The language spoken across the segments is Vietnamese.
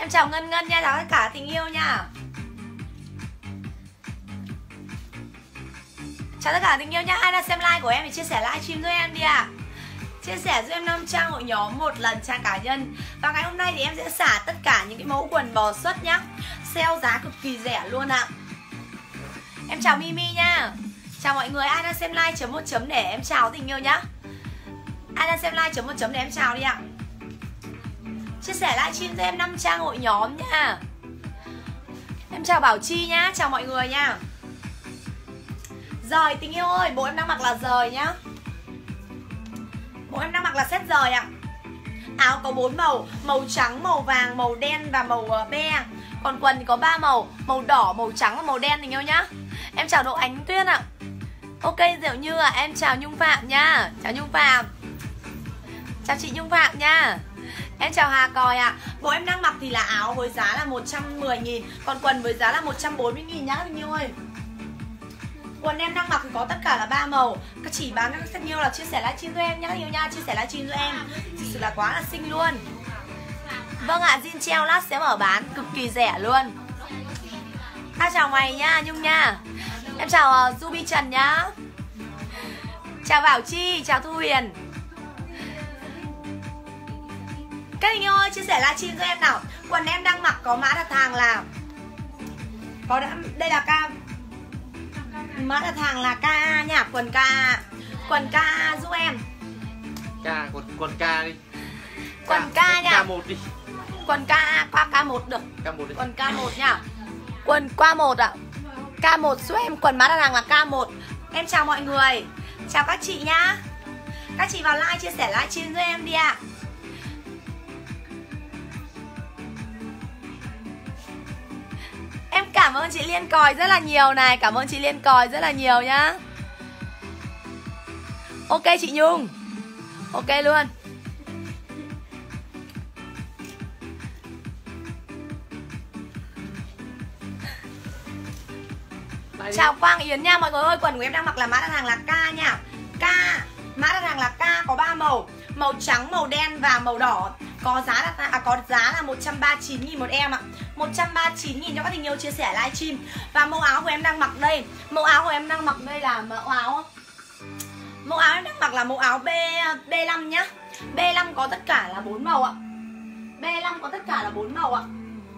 Em chào Ngân Ngân nha, chào tất cả tình yêu nha. Chào tất cả tình yêu nhá. Ai đang xem live của em thì chia sẻ livestream giúp em đi ạ. Chia sẻ giúp em 5 trang hội nhóm, một lần trang cá nhân. Và ngày hôm nay thì em sẽ xả tất cả những cái mẫu quần bò xuất nhá. Sale giá cực kỳ rẻ luôn ạ. Em chào Mimi nha. Chào mọi người, ai đang xem live chấm 1 chấm để em chào tình yêu nhá. Ai đang xem live chấm 1 chấm để em chào đi ạ. Chia sẻ livestream cho em 5 trang hội nhóm nha. Em chào Bảo Chi nhá, chào mọi người nha. Rời tình yêu ơi, bộ em đang mặc là rời nhá. Bộ em đang mặc là set rời ạ. Áo có 4 màu, màu trắng, màu vàng, màu đen và màu be. Còn quần thì có 3 màu, màu đỏ, màu trắng và màu đen tình yêu nhá. Em chào Đỗ Ánh Tuyên ạ. Ok Diệu Như ạ, em chào Nhung Phạm nha. Chào Nhung Phạm. Chào chị Nhung Phạm nha. Em chào Hà Còi ạ. Bộ em đang mặc thì là áo với giá là 110.000, còn quần với giá là 140.000 nhá tình yêu ơi. Quần em đang mặc thì có tất cả là 3 màu. Các chị bán rất nhiều là chia sẻ livestream cho em nhá yêu nha, chia sẻ livestream cho em. Thực sự là quá là xinh luôn. Vâng ạ, jean treo lát sẽ mở bán cực kỳ rẻ luôn. Chào mày nha Nhung nha. Em chào Ruby Trần nhá. Chào Bảo Chi, chào Thu Huyền. Các anh ơi, chia sẻ livestream cho em nào. Quần em đang mặc có mã đặt hàng là đây là mã đặt hàng là KA nha, quần KA. Quần KA giúp em. Quần K đi. Quần K nha. K1 đi. Quần KA qua K1 được. K1 đi. Quần K1 nha. Quần qua 1 ạ. K1 giúp em, quần mã đặt hàng là K1. Em chào mọi người. Chào các chị nhá. Các chị vào like chia sẻ livestream giúp em đi ạ. Em cảm ơn chị Liên Còi rất là nhiều này. Cảm ơn chị Liên Còi rất là nhiều nhá. Ok chị Nhung. Ok luôn. Chào Quang Yến nha mọi người ơi. Quần của em đang mặc là mã đặt hàng là K nha. K, mã đặt hàng là K có 3 màu, màu trắng, màu đen và màu đỏ. Có giá là 139.000 một em ạ. 139.000 cho các tình yêu chia sẻ livestream. Và mẫu áo của em đang mặc đây. Mẫu áo của em đang mặc đây là mẫu áo em đang mặc là mẫu áo B5 nhá. B5 có tất cả là 4 màu ạ. B5 có tất cả là 4 màu ạ.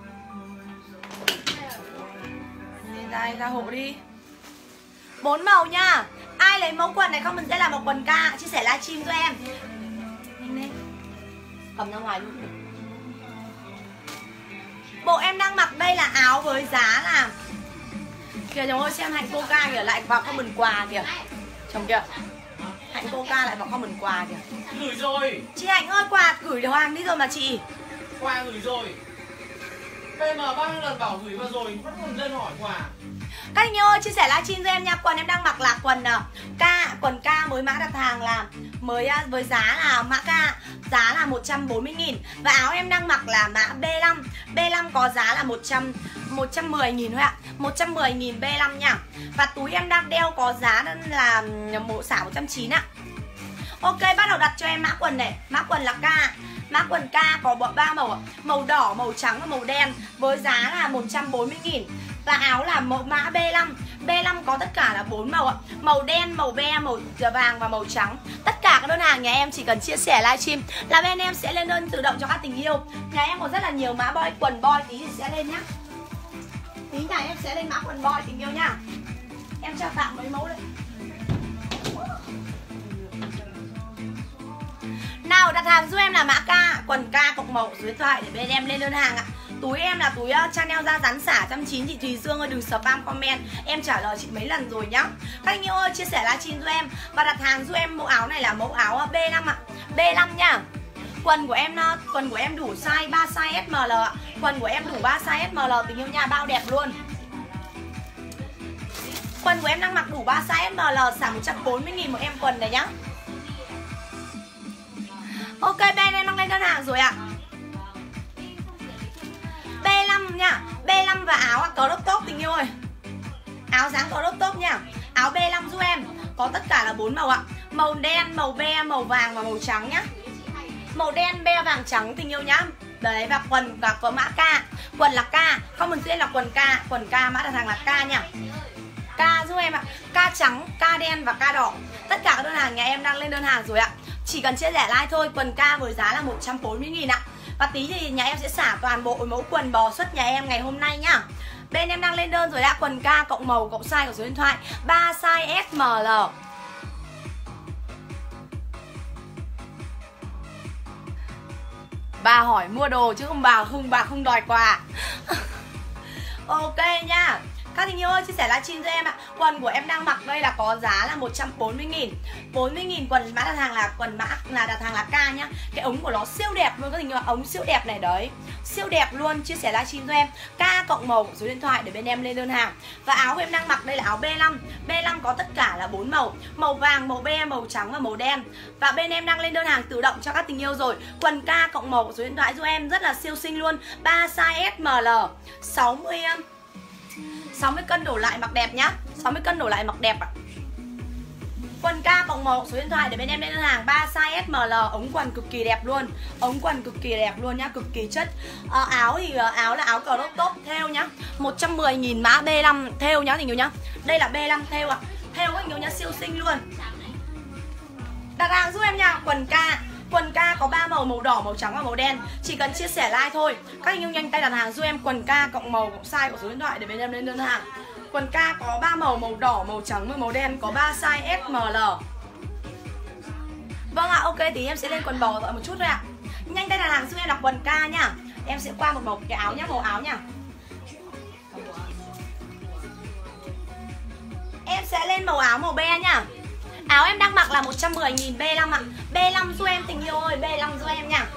Đây ra hộ đi. 4 màu nha. Ai lấy mẫu quần này không mình sẽ làm một quần K. Chia sẻ livestream cho em. Cầm ra ngoài luôn. Bộ em đang mặc đây là áo với giá là kìa chồng ơi, xem Hạnh Coca kìa, lại vào comment quà kìa. Chồng kìa, Hạnh Coca lại vào comment quà kìa. Gửi rồi. Chị Hạnh ơi, quà gửi đồ hàng đi rồi mà chị. Quà gửi rồi. PM bao nhiêu lần bảo gửi vào rồi vẫn còn lên hỏi quà. Các anh ơi, chia sẻ livestream cho em nha. Quần em đang mặc là quần K. Quần K mới mã đặt hàng là mới với giá là mã K, giá là 140.000. Và áo em đang mặc là mã B5. B5 có giá là 110.000 thôi ạ. 110.000 B5 nha. Và túi em đang đeo có giá là bộ xả 190 ạ. Ok, bắt đầu đặt cho em mã quần này. Mã quần là K. Mã quần K có 3 màu, màu đỏ, màu trắng và màu đen, với giá là 140.000. Và áo là mã B5. B5 có tất cả là 4 màu ạ. Màu đen, màu be, màu vàng và màu trắng. Tất cả các đơn hàng nhà em chỉ cần chia sẻ livestream là bên em sẽ lên đơn tự động cho các tình yêu. Nhà em có rất là nhiều mã boy, quần boy tí thì sẽ lên nhá. Tí nhà em sẽ lên mã quần boy tình yêu nhá. Em cho tặng mấy mẫu đây. Nào đặt hàng giúp em là mã K, quần K cộng màu số điện thoại để bên em lên đơn hàng ạ. Túi em là túi Chanel da rắn xả 190. Chị Thùy Dương ơi, đừng spam comment, em trả lời chị mấy lần rồi nhá. Các anh yêu ơi, chia sẻ livestream giúp em và đặt hàng giúp em mẫu áo này là mẫu áo B5 ạ. B5 nhá. Quần của em đủ size 3 size SML ạ. Quần của em đủ 3 size SML tình yêu nha, bao đẹp luôn. Quần của em đang mặc đủ 3 size SML, xả 140.000 một em quần này nhá. Ok, bên em đang lên đơn hàng rồi ạ. B5 nha. B5 và áo crop top tình yêu ơi. Áo dáng crop top nha. Áo B5 giúp em có tất cả là 4 màu ạ. Màu đen, màu be, màu vàng và màu trắng nhá. Màu đen, be, vàng, trắng tình yêu nhá. Đấy, và quần và có mã K. Quần là K, comment duyên là quần K. Quần K mã đặt hàng là K nha. K giúp em ạ. K trắng, K đen và K đỏ. Tất cả các đơn hàng nhà em đang lên đơn hàng rồi ạ. Chỉ cần chia sẻ like thôi. Quần K với giá là 140.000 ạ. Và tí thì nhà em sẽ xả toàn bộ mẫu quần bò xuất nhà em ngày hôm nay nhá. Bên em đang lên đơn rồi ạ. Quần K cộng màu cộng size của số điện thoại 3 size S, M, L. Bà hỏi mua đồ chứ bà không đòi quà. Ok nha. Các tình yêu ơi, chia sẻ livestream cho em ạ. Quần của em đang mặc đây là có giá là 140.000. 40.000 quần mã đặt hàng là quần mã là đặt hàng là K nhá. Cái ống của nó siêu đẹp luôn các tình yêu ạ. Ống siêu đẹp này đấy. Siêu đẹp luôn, chia sẻ livestream cho em. K cộng màu của số điện thoại để bên em lên đơn hàng. Và áo của em đang mặc đây là áo B5. B5 có tất cả là 4 màu. Màu vàng, màu be, màu trắng và màu đen. Và bên em đang lên đơn hàng tự động cho các tình yêu rồi. Quần K cộng màu của số điện thoại giúp em rất là siêu xinh luôn. 3 size S, M, L. 60 cân đổ lại mặc đẹp nhá. 60 cân đổ lại mặc đẹp ạ. Quần K cộng màu số điện thoại để bên em lên đơn hàng 3 size S, M, L. Ống quần cực kỳ đẹp luôn. Ống quần cực kỳ đẹp luôn nhá, cực kỳ chất. Áo thì áo là áo crop top thêu nhá. 110.000 mã B5 thêu nhá tình yêu nhá. Đây là B5 thêu ạ. Thêu các tình yêu nhá, siêu xinh luôn. Đặt hàng giúp em nha. Quần K. Quần K có 3 màu, màu đỏ, màu trắng và màu đen. Chỉ cần chia sẻ like thôi. Các anh yêu nhanh tay đặt hàng giúp em quần K cộng màu cộng size của số điện thoại để bên em lên đơn hàng. Quần K có 3 màu, màu đỏ, màu trắng và màu đen, có 3 size S, M, L. Vâng ạ, ok tí em sẽ lên quần bò rồi một chút thôi ạ. Nhanh tay đặt hàng giúp em là quần K nhá. Em sẽ qua một màu cái áo nhá, màu áo nhá. Em sẽ lên màu áo màu be nhá. Áo em đang mặc là 110.000 B5 ạ. B5 giúp em tình yêu ơi, B5 giúp em nha.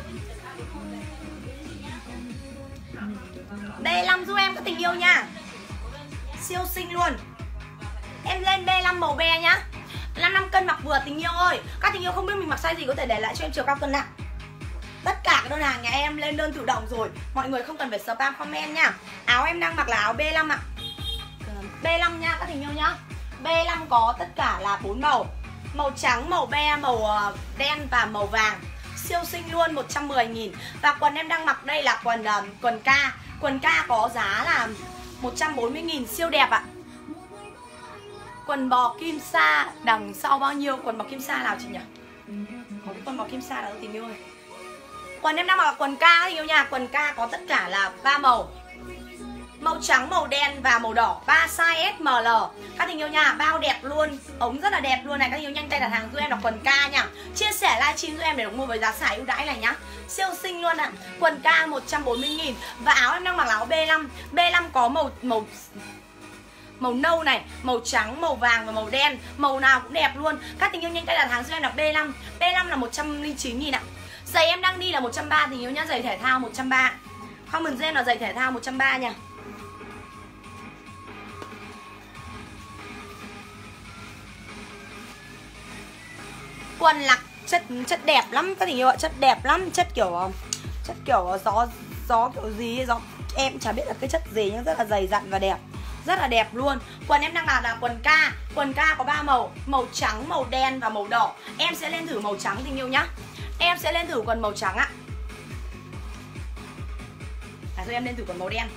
B5 giúp em các tình yêu nha. Siêu xinh luôn. Em lên B5 màu be nhá. 55 cân mặc vừa tình yêu ơi. Các tình yêu không biết mình mặc size gì có thể để lại cho em chiều cao cân nặng. Tất cả các đơn hàng nhà em lên đơn tự động rồi. Mọi người không cần phải spam comment nha. Áo em đang mặc là áo B5 ạ. B5 nha các tình yêu nhá. B5 có tất cả là 4 màu. Màu trắng, màu be, màu đen và màu vàng. Siêu xinh luôn, 110.000. Và quần em đang mặc đây là quần K. Quần K có giá là 140.000, siêu đẹp ạ. Quần bò kim sa đằng sau bao nhiêu? Quần bò kim sa nào chị nhỉ? Có cái quần bò kim sa nào tình yêu ơi. Quần em đang mặc là quần K tình yêu nha. Quần K có tất cả là 3 màu. Màu trắng, màu đen và màu đỏ, 3 size S, M, L. Các tình yêu nha, bao đẹp luôn. Ống rất là đẹp luôn này. Các tình yêu nhanh tay đặt hàng giúp em là quần K nha. Chia sẻ livestream giúp em để được mua với giá xả ưu đãi này nhá. Siêu xinh luôn ạ. Quần K 140.000. Và áo em đang mặc là áo B5. B5 có màu nâu này, màu trắng, màu vàng và màu đen. Màu nào cũng đẹp luôn. Các tình yêu nhanh tay đặt hàng giúp em là B5. B5 là 109.000 ạ. Giày em đang đi là 130 tình yêu nhá. Giày thể thao 130. Comment em là giày thể thao 130 nha. Quần là chất đẹp lắm các tình yêu ạ, chất đẹp lắm, chất kiểu gió kiểu gì ấy, gió em chả biết là cái chất gì nhưng rất là dày dặn và đẹp, rất là đẹp luôn. Quần em đang là quần K. Quần K có 3 màu, màu trắng, màu đen và màu đỏ. Em sẽ lên thử màu trắng tình yêu nhá. Em sẽ lên thử quần màu trắng ạ. Thôi em lên thử quần màu đen.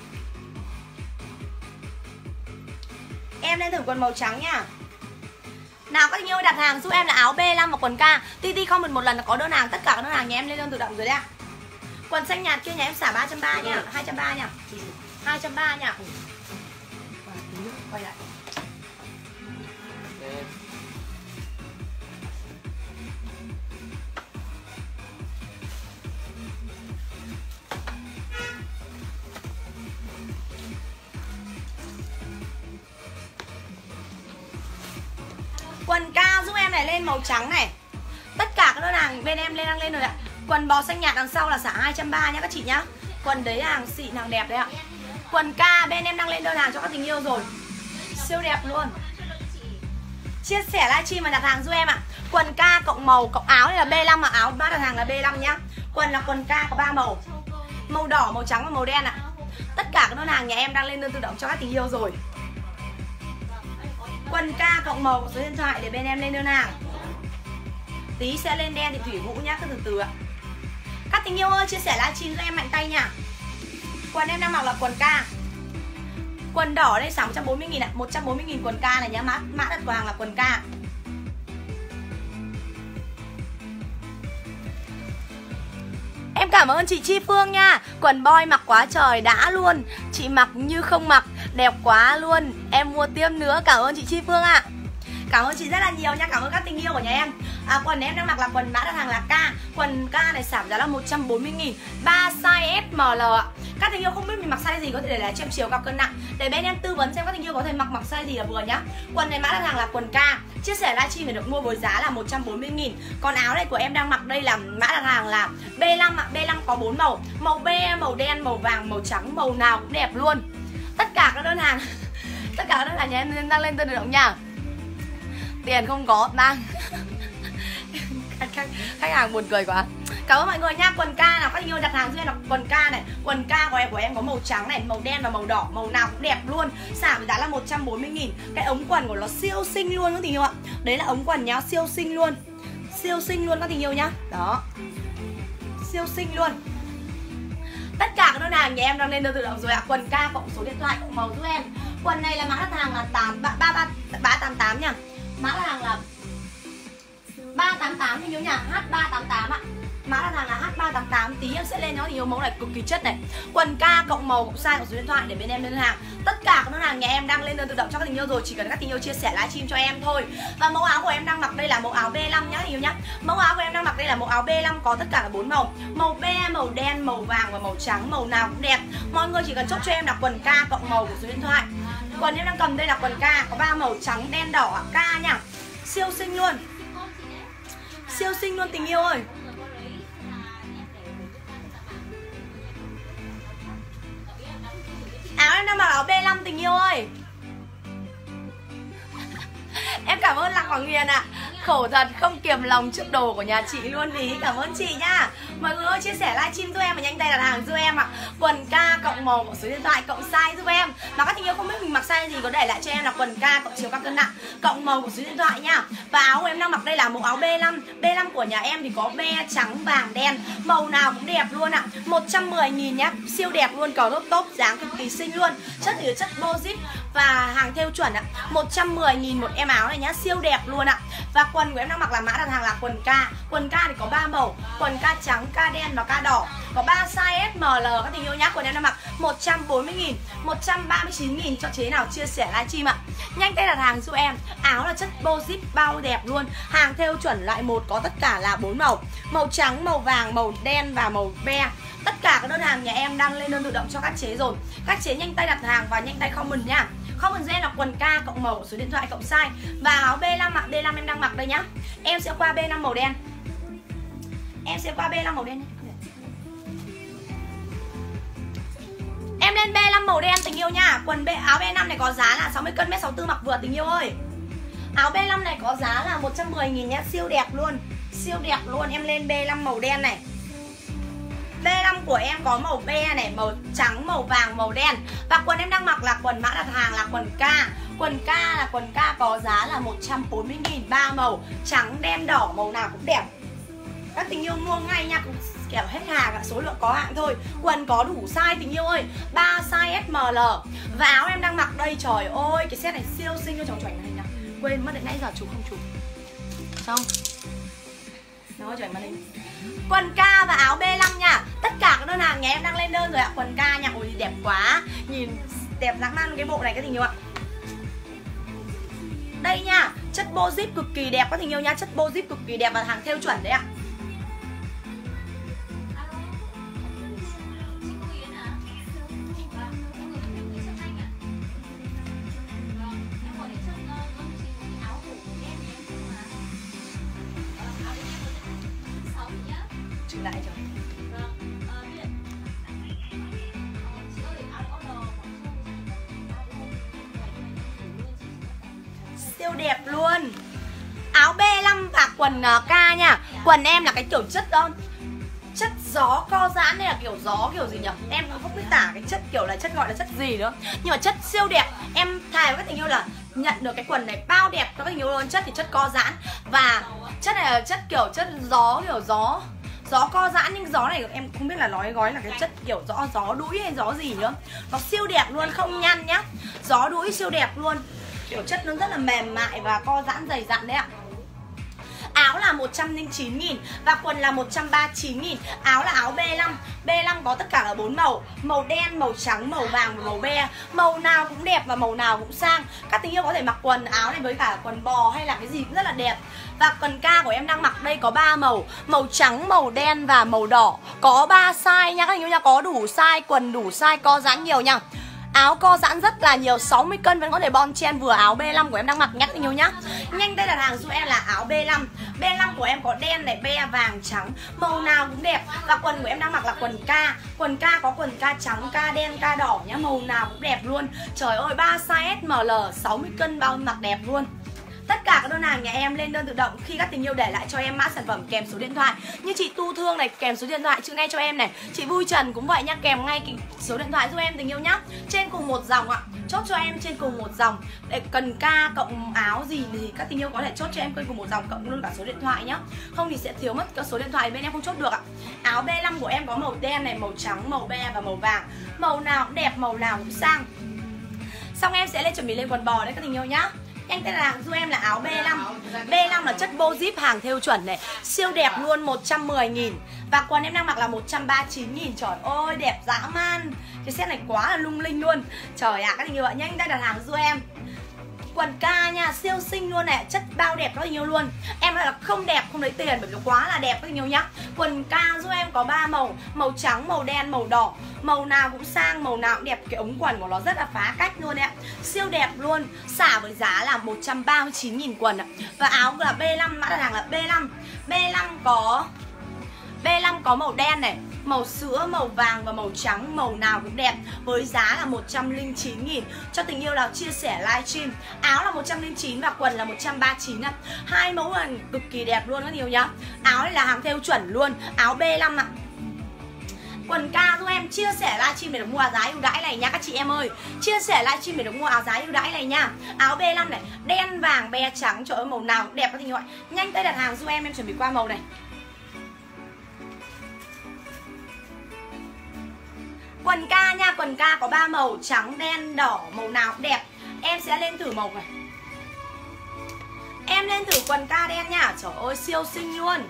Em lên thử quần màu trắng nha. Nào các anh yêu đặt hàng giúp em là áo B5 và quần K. TT comment một lần là có đơn hàng. Tất cả các đơn hàng nhà em lên đơn tự động rồi đấy ạ. Quần xanh nhạt kia nhà em xả 330 nha, 230 nha. 230 nha. Quay lại. Quần K giúp em này lên màu trắng này. Tất cả các đơn hàng bên em đang lên rồi ạ. Quần bò xanh nhạt đằng sau là xả 230 nhá các chị nhá. Quần đấy hàng xịn, hàng đẹp đấy ạ. Quần K bên em đang lên đơn hàng cho các tình yêu rồi. Siêu đẹp luôn. Chia sẻ livestream và đặt hàng giúp em ạ. Quần K cộng màu cộng áo này là B5 mà áo bác đặt hàng là B5 nhá. Quần là quần K có 3 màu. Màu đỏ, màu trắng và màu đen ạ. Tất cả các đơn hàng nhà em đang lên đơn tự động cho các tình yêu rồi. Quần K cộng màu số điện thoại để bên em lên đơn hàng. Tí sẽ lên đen thì Thủy Vũ nhá, cứ từ từ ạ. Các Các tình yêu ơi, chia sẻ livestream cho em mạnh tay nha. Quần em đang mặc là quần ca. Quần đỏ đây 640.000 ạ, 140.000 quần ca này nhá, mã đặt của hàng là quần ca. Em cảm ơn chị Chi Phương nha. Quần boy mặc quá trời đã luôn. Chị mặc như không mặc, đẹp quá luôn. Em mua tiếp nữa, cảm ơn chị Chi Phương ạ. Cảm ơn chị rất là nhiều nha, cảm ơn các tình yêu của nhà em. Quần em đang mặc là quần mã đặt hàng là K. Quần K này giảm giá là 140.000, 3 size SML ạ. Các tình yêu không biết mình mặc size gì có thể để lại cho em chiều cao cân nặng, để bên em tư vấn xem các tình yêu có thể mặc size gì là vừa nhá. Quần này mã đặt hàng là quần K. Chia sẻ livestream thì được mua với giá là 140.000. Còn áo này của em đang mặc đây là mã đặt hàng là B5 ạ. B5 có 4 màu, màu be, màu đen, màu vàng, màu trắng, màu nào cũng đẹp luôn. Tất cả các đơn hàng tất cả các đơn hàng nhà em đang lên tên tự động nha. Tiền không có đang khách hàng buồn cười quá. Cảm ơn mọi người nha. Quần K nào các tình yêu đặt hàng cho em là quần K này. Quần K của em có màu trắng này, màu đen và màu đỏ, màu nào cũng đẹp luôn. Giảm giá là 140.000. Cái ống quần của nó siêu xinh luôn các tình yêu ạ. Đấy là ống quần nhá, siêu xinh luôn. Siêu xinh luôn các tình yêu nhá. Đó. Siêu xinh luôn. Tất cả các đơn hàng nhà em đang lên đơn tự động rồi ạ. Quần K cộng số điện thoại cộng màu giúp em. Quần này là mã đặt hàng là 388 nha. Mã đặt hàng là 388 thì nhớ nhá, H388 ạ. Mã đặt hàng là H388. Tí em sẽ lên nó thì nhiều mẫu này cực kỳ chất này. Quần K cộng màu cộng size cộng số điện thoại để bên em đơn hàng. Tất cả các đơn hàng nhà em đang lên đơn tự động cho các tình yêu rồi, chỉ cần các tình yêu chia sẻ livestream cho em thôi. Và mẫu áo của em đang mặc đây là mẫu áo B5 nhá tình yêu nhá. Mẫu áo của em đang mặc đây là mẫu áo B5 có tất cả là 4 màu. Màu be, màu đen, màu vàng và màu trắng, màu nào cũng đẹp. Mọi người chỉ cần chốt cho em là quần K cộng màu của số điện thoại. Quần em đang cầm đây là quần K có 3 màu trắng, đen, đỏ K nha. Siêu xinh luôn. Siêu xinh luôn tình yêu ơi. Áo em đang mặc áo B5 tình yêu ơi. Em cảm ơn Lạc Hoàng Huyền ạ. Khổ thật không kiềm lòng trước đồ của nhà chị luôn ý. Cảm ơn chị nha. Mọi người ơi chia sẻ livestream giúp em và nhanh tay đặt hàng giúp em ạ. Quần K cộng màu cộng số điện thoại cộng size giúp em. Mà các tình yêu không biết mình mặc size gì có để lại cho em là quần K cộng chiều cao cân nặng cộng màu của số điện thoại nha. Và áo của em đang mặc đây là mẫu áo B5. B5 của nhà em thì có be, trắng, vàng, đen, màu nào cũng đẹp luôn ạ. 110.000 nhá. Siêu đẹp luôn, cờ rốt top, dáng cực kỳ xinh luôn. Chất thì chất bô zip và hàng thêu chuẩn ạ. 110.000 một em áo này nhá, siêu đẹp luôn ạ. Và quần của em đang mặc là mã đặt hàng là quần K. Quần K thì có 3 màu, quần K trắng, K đen và K đỏ. Có 3 size SML các tình yêu nhá. Quần em đang mặc 140.000, 139.000 cho chế nào chia sẻ livestream ạ. Nhanh tay đặt hàng giúp em. Áo là chất bô zip bao đẹp luôn. Hàng thêu chuẩn loại 1 có tất cả là 4 màu. Màu trắng, màu vàng, màu đen và màu be. Tất cả các đơn hàng nhà em đang lên đơn tự động cho các chế rồi. Các chế nhanh tay đặt hàng và nhanh tay comment nha. Comment cho em là quần K cộng màu số điện thoại cộng size. Và áo B5 ạ, B5 em đang mặc đây nhá. Em sẽ qua B5 màu đen. Em sẽ qua B5 màu đen nhé. Em lên B5 màu đen tình yêu nha. Áo B5 này có giá là 60 cân, 1m64 mặc vừa tình yêu ơi. Áo B5 này có giá là 110.000 nhá, siêu đẹp luôn. Siêu đẹp luôn, em lên B5 màu đen này. B5 của em có màu be này, màu trắng, màu vàng, màu đen. Và quần em đang mặc là quần mã đặt hàng là quần K. Quần K là quần K có giá là 140.000, 3 màu, trắng, đen, đỏ, màu nào cũng đẹp. Các tình yêu mua ngay nha, kiểu hết hàng, số lượng có hạn thôi. Quần có đủ size tình yêu ơi, 3 size SML. Và áo em đang mặc đây, trời ơi, cái set này siêu xinh cho chồng chuẩn màn hình nào. Quên mất đến nãy giờ chụp không chụp. Xong. Nó chuẩn màn hình. Quần K và áo B5 nha. Tất cả các đơn hàng nhà em đang lên đơn rồi ạ. Quần K nha, ôi đẹp quá. Nhìn đẹp lãng mạn cái bộ này các tình yêu ạ. Đây nha, chất bô zip cực kỳ đẹp các tình yêu nha. Chất bô zip cực kỳ đẹp và hàng thêu chuẩn đấy ạ. Lại rồi. Siêu đẹp luôn. Áo B5 và quần K nha. Quần em là cái kiểu chất chất gió co giãn này là kiểu gió kiểu gì nhỉ? Em cũng không biết tả cái chất kiểu là chất gọi là chất gì nữa. Nhưng mà chất siêu đẹp. Em thề với các tình yêu là nhận được cái quần này bao đẹp các tình yêu luôn. Chất thì chất co giãn và chất này là chất kiểu chất gió, kiểu gió Gió co giãn nhưng gió này em không biết là nói gói là cái chất kiểu gió đũi hay gió gì nữa. Nó siêu đẹp luôn, không nhăn nhá. Gió đũi siêu đẹp luôn. Kiểu chất nó rất là mềm mại và co giãn dày dặn đấy ạ. Áo là 109.000 và quần là 139.000. Áo là áo B5. B5 có tất cả là 4 màu. Màu đen, màu trắng, màu vàng và màu be. Màu nào cũng đẹp và màu nào cũng sang. Các tình yêu có thể mặc quần áo này với cả quần bò hay là cái gì cũng rất là đẹp. Và quần ca của em đang mặc đây có 3 màu. Màu trắng, màu đen và màu đỏ. Có 3 size nha các tình yêu nha. Có đủ size, quần đủ size, co giãn nhiều nha. Áo co giãn rất là nhiều, 60 cân vẫn có thể bon chen vừa áo B5 của em đang mặc nhắc nhiều nhá. Nhanh tay đặt hàng giúp em là áo B5. B5 của em có đen này, be, vàng, trắng, màu nào cũng đẹp. Và quần của em đang mặc là quần ca. Quần ca có quần ca trắng, ca đen, ca đỏ nhá, màu nào cũng đẹp luôn. Trời ơi, 3 size S, ML, 60 cân bao mặc đẹp luôn. Tất cả các đơn hàng nhà em lên đơn tự động khi các tình yêu để lại cho em mã sản phẩm kèm số điện thoại. Như chị Tu Thương này kèm số điện thoại chữ ngay cho em này. Chị Vui Trần cũng vậy nha, kèm ngay số điện thoại giúp em tình yêu nhá. Trên cùng một dòng ạ. Chốt cho em trên cùng một dòng. Để cần ca cộng áo gì thì các tình yêu có thể chốt cho em trên cùng một dòng cộng luôn cả số điện thoại nhá. Không thì sẽ thiếu mất các số điện thoại bên em không chốt được ạ. Áo B5 của em có màu đen này, màu trắng, màu be và màu vàng. Màu nào cũng đẹp, màu nào cũng sang. Xong em sẽ chuẩn bị lên quần bò đấy các tình yêu nhá. Anh tên là giúp em là áo B5. B5 là chất bô zip hàng thêu chuẩn này, siêu đẹp luôn, 110.000. Và quần em đang mặc là 139.000. Trời ơi đẹp dã man. Cái set này quá là lung linh luôn. Trời ạ, các tình yêu ạ, nhanh tay đặt hàng giúp em. Quần ca nha, siêu xinh luôn này, chất bao đẹp rất nhiều luôn. Em nói là không đẹp không lấy tiền bởi vì quá là đẹp rất nhiều nhá. Quần ca giúp em có 3 màu, màu trắng, màu đen, màu đỏ. Màu nào cũng sang, màu nào cũng đẹp. Cái ống quần của nó rất là phá cách luôn ạ. Siêu đẹp luôn. Xả với giá là 139.000 quần ạ. Và áo là B5, mã đặt hàng là B5. B5 có màu đen này, màu sữa, màu vàng và màu trắng, màu nào cũng đẹp. Với giá là 109.000. Cho tình yêu nào chia sẻ livestream. Áo là 109 và quần là 139 ạ. Hai mẫu là cực kỳ đẹp luôn các nhiều nhá. Áo này là hàng thêu chuẩn luôn. Áo B5 ạ. Quần ca giúp em chia sẻ livestream để được mua áo giá ưu đãi này nha các chị em ơi. Chia sẻ livestream để được mua áo giá ưu đãi này nha. Áo B5 này, đen, vàng, be, trắng, trời ơi màu nào cũng đẹp các tình yêu ạ. Nhanh tay đặt hàng giúp em chuẩn bị qua màu này. Quần ca nha, quần ca có 3 màu, trắng, đen, đỏ, màu nào cũng đẹp. Em sẽ lên thử màu này. Em lên thử quần ca đen nha. Trời ơi siêu xinh luôn.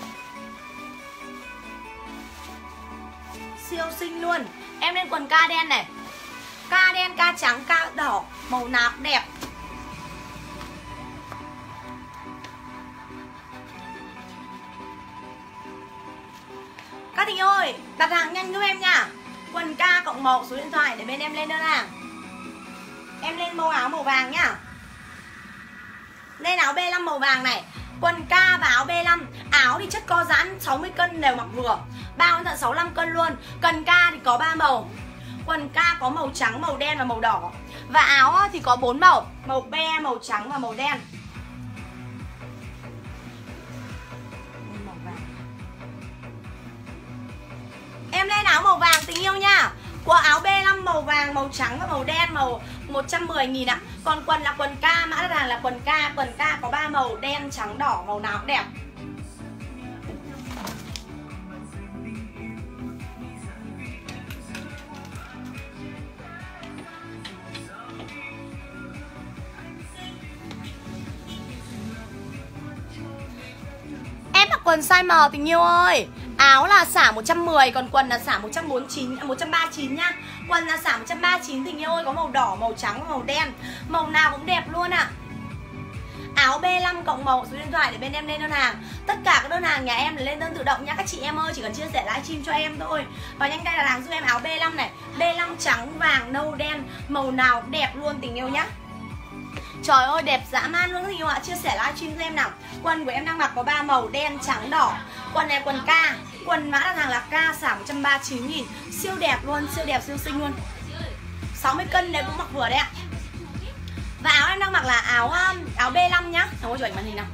Siêu xinh luôn. Em lên quần ca đen này. Ca đen, ca trắng, ca đỏ, màu nào cũng đẹp. Các tình ơi, đặt hàng nhanh giúp em nha. Quần ca cộng màu số điện thoại để bên em lên đơn hàng. Em lên màu áo màu vàng nhá. Lên áo B5 màu vàng này. Quần ca và áo B5. Áo thì chất co giãn 60 cân đều mặc vừa. Bao đến tận 65 cân luôn. Quần ca thì có 3 màu. Quần ca có màu trắng, màu đen và màu đỏ. Và áo thì có 4 màu. Màu be, màu trắng và màu đen. Em lên áo màu vàng tình yêu nha. Của áo B5 màu vàng, màu trắng và màu đen, màu 110.000 ạ. Còn quần là quần ca, mã đặt hàng là quần ca. Quần ca có 3 màu, đen, trắng, đỏ, màu nào cũng đẹp. Em mặc quần size M tình yêu ơi. Áo là xả 110, còn quần là xả 139 nhá. Quần là xả 139 tình yêu ơi, có màu đỏ, màu trắng và màu đen. Màu nào cũng đẹp luôn ạ. Áo B5 cộng màu số điện thoại để bên em lên đơn hàng. Tất cả các đơn hàng nhà em là lên đơn tự động nhá các chị em ơi, chỉ cần chia sẻ livestream cho em thôi. Và nhanh tay đặt hàng giúp em áo B5 này. B5 trắng, vàng, nâu, đen, màu nào cũng đẹp luôn tình yêu nhá. Trời ơi đẹp dã man luôn các tình yêu ạ. Chia sẻ livestream cho em nào. Quần của em đang mặc có 3 màu, đen, trắng, đỏ. Quần này quần ca. Quần mã đặt hàng là ca, xả 139.000. Siêu đẹp luôn, siêu đẹp, siêu xinh luôn. 60 cân này cũng mặc vừa đấy ạ. Và áo em đang mặc là áo B5 nhá. Không có chụp ảnh màn hình nào.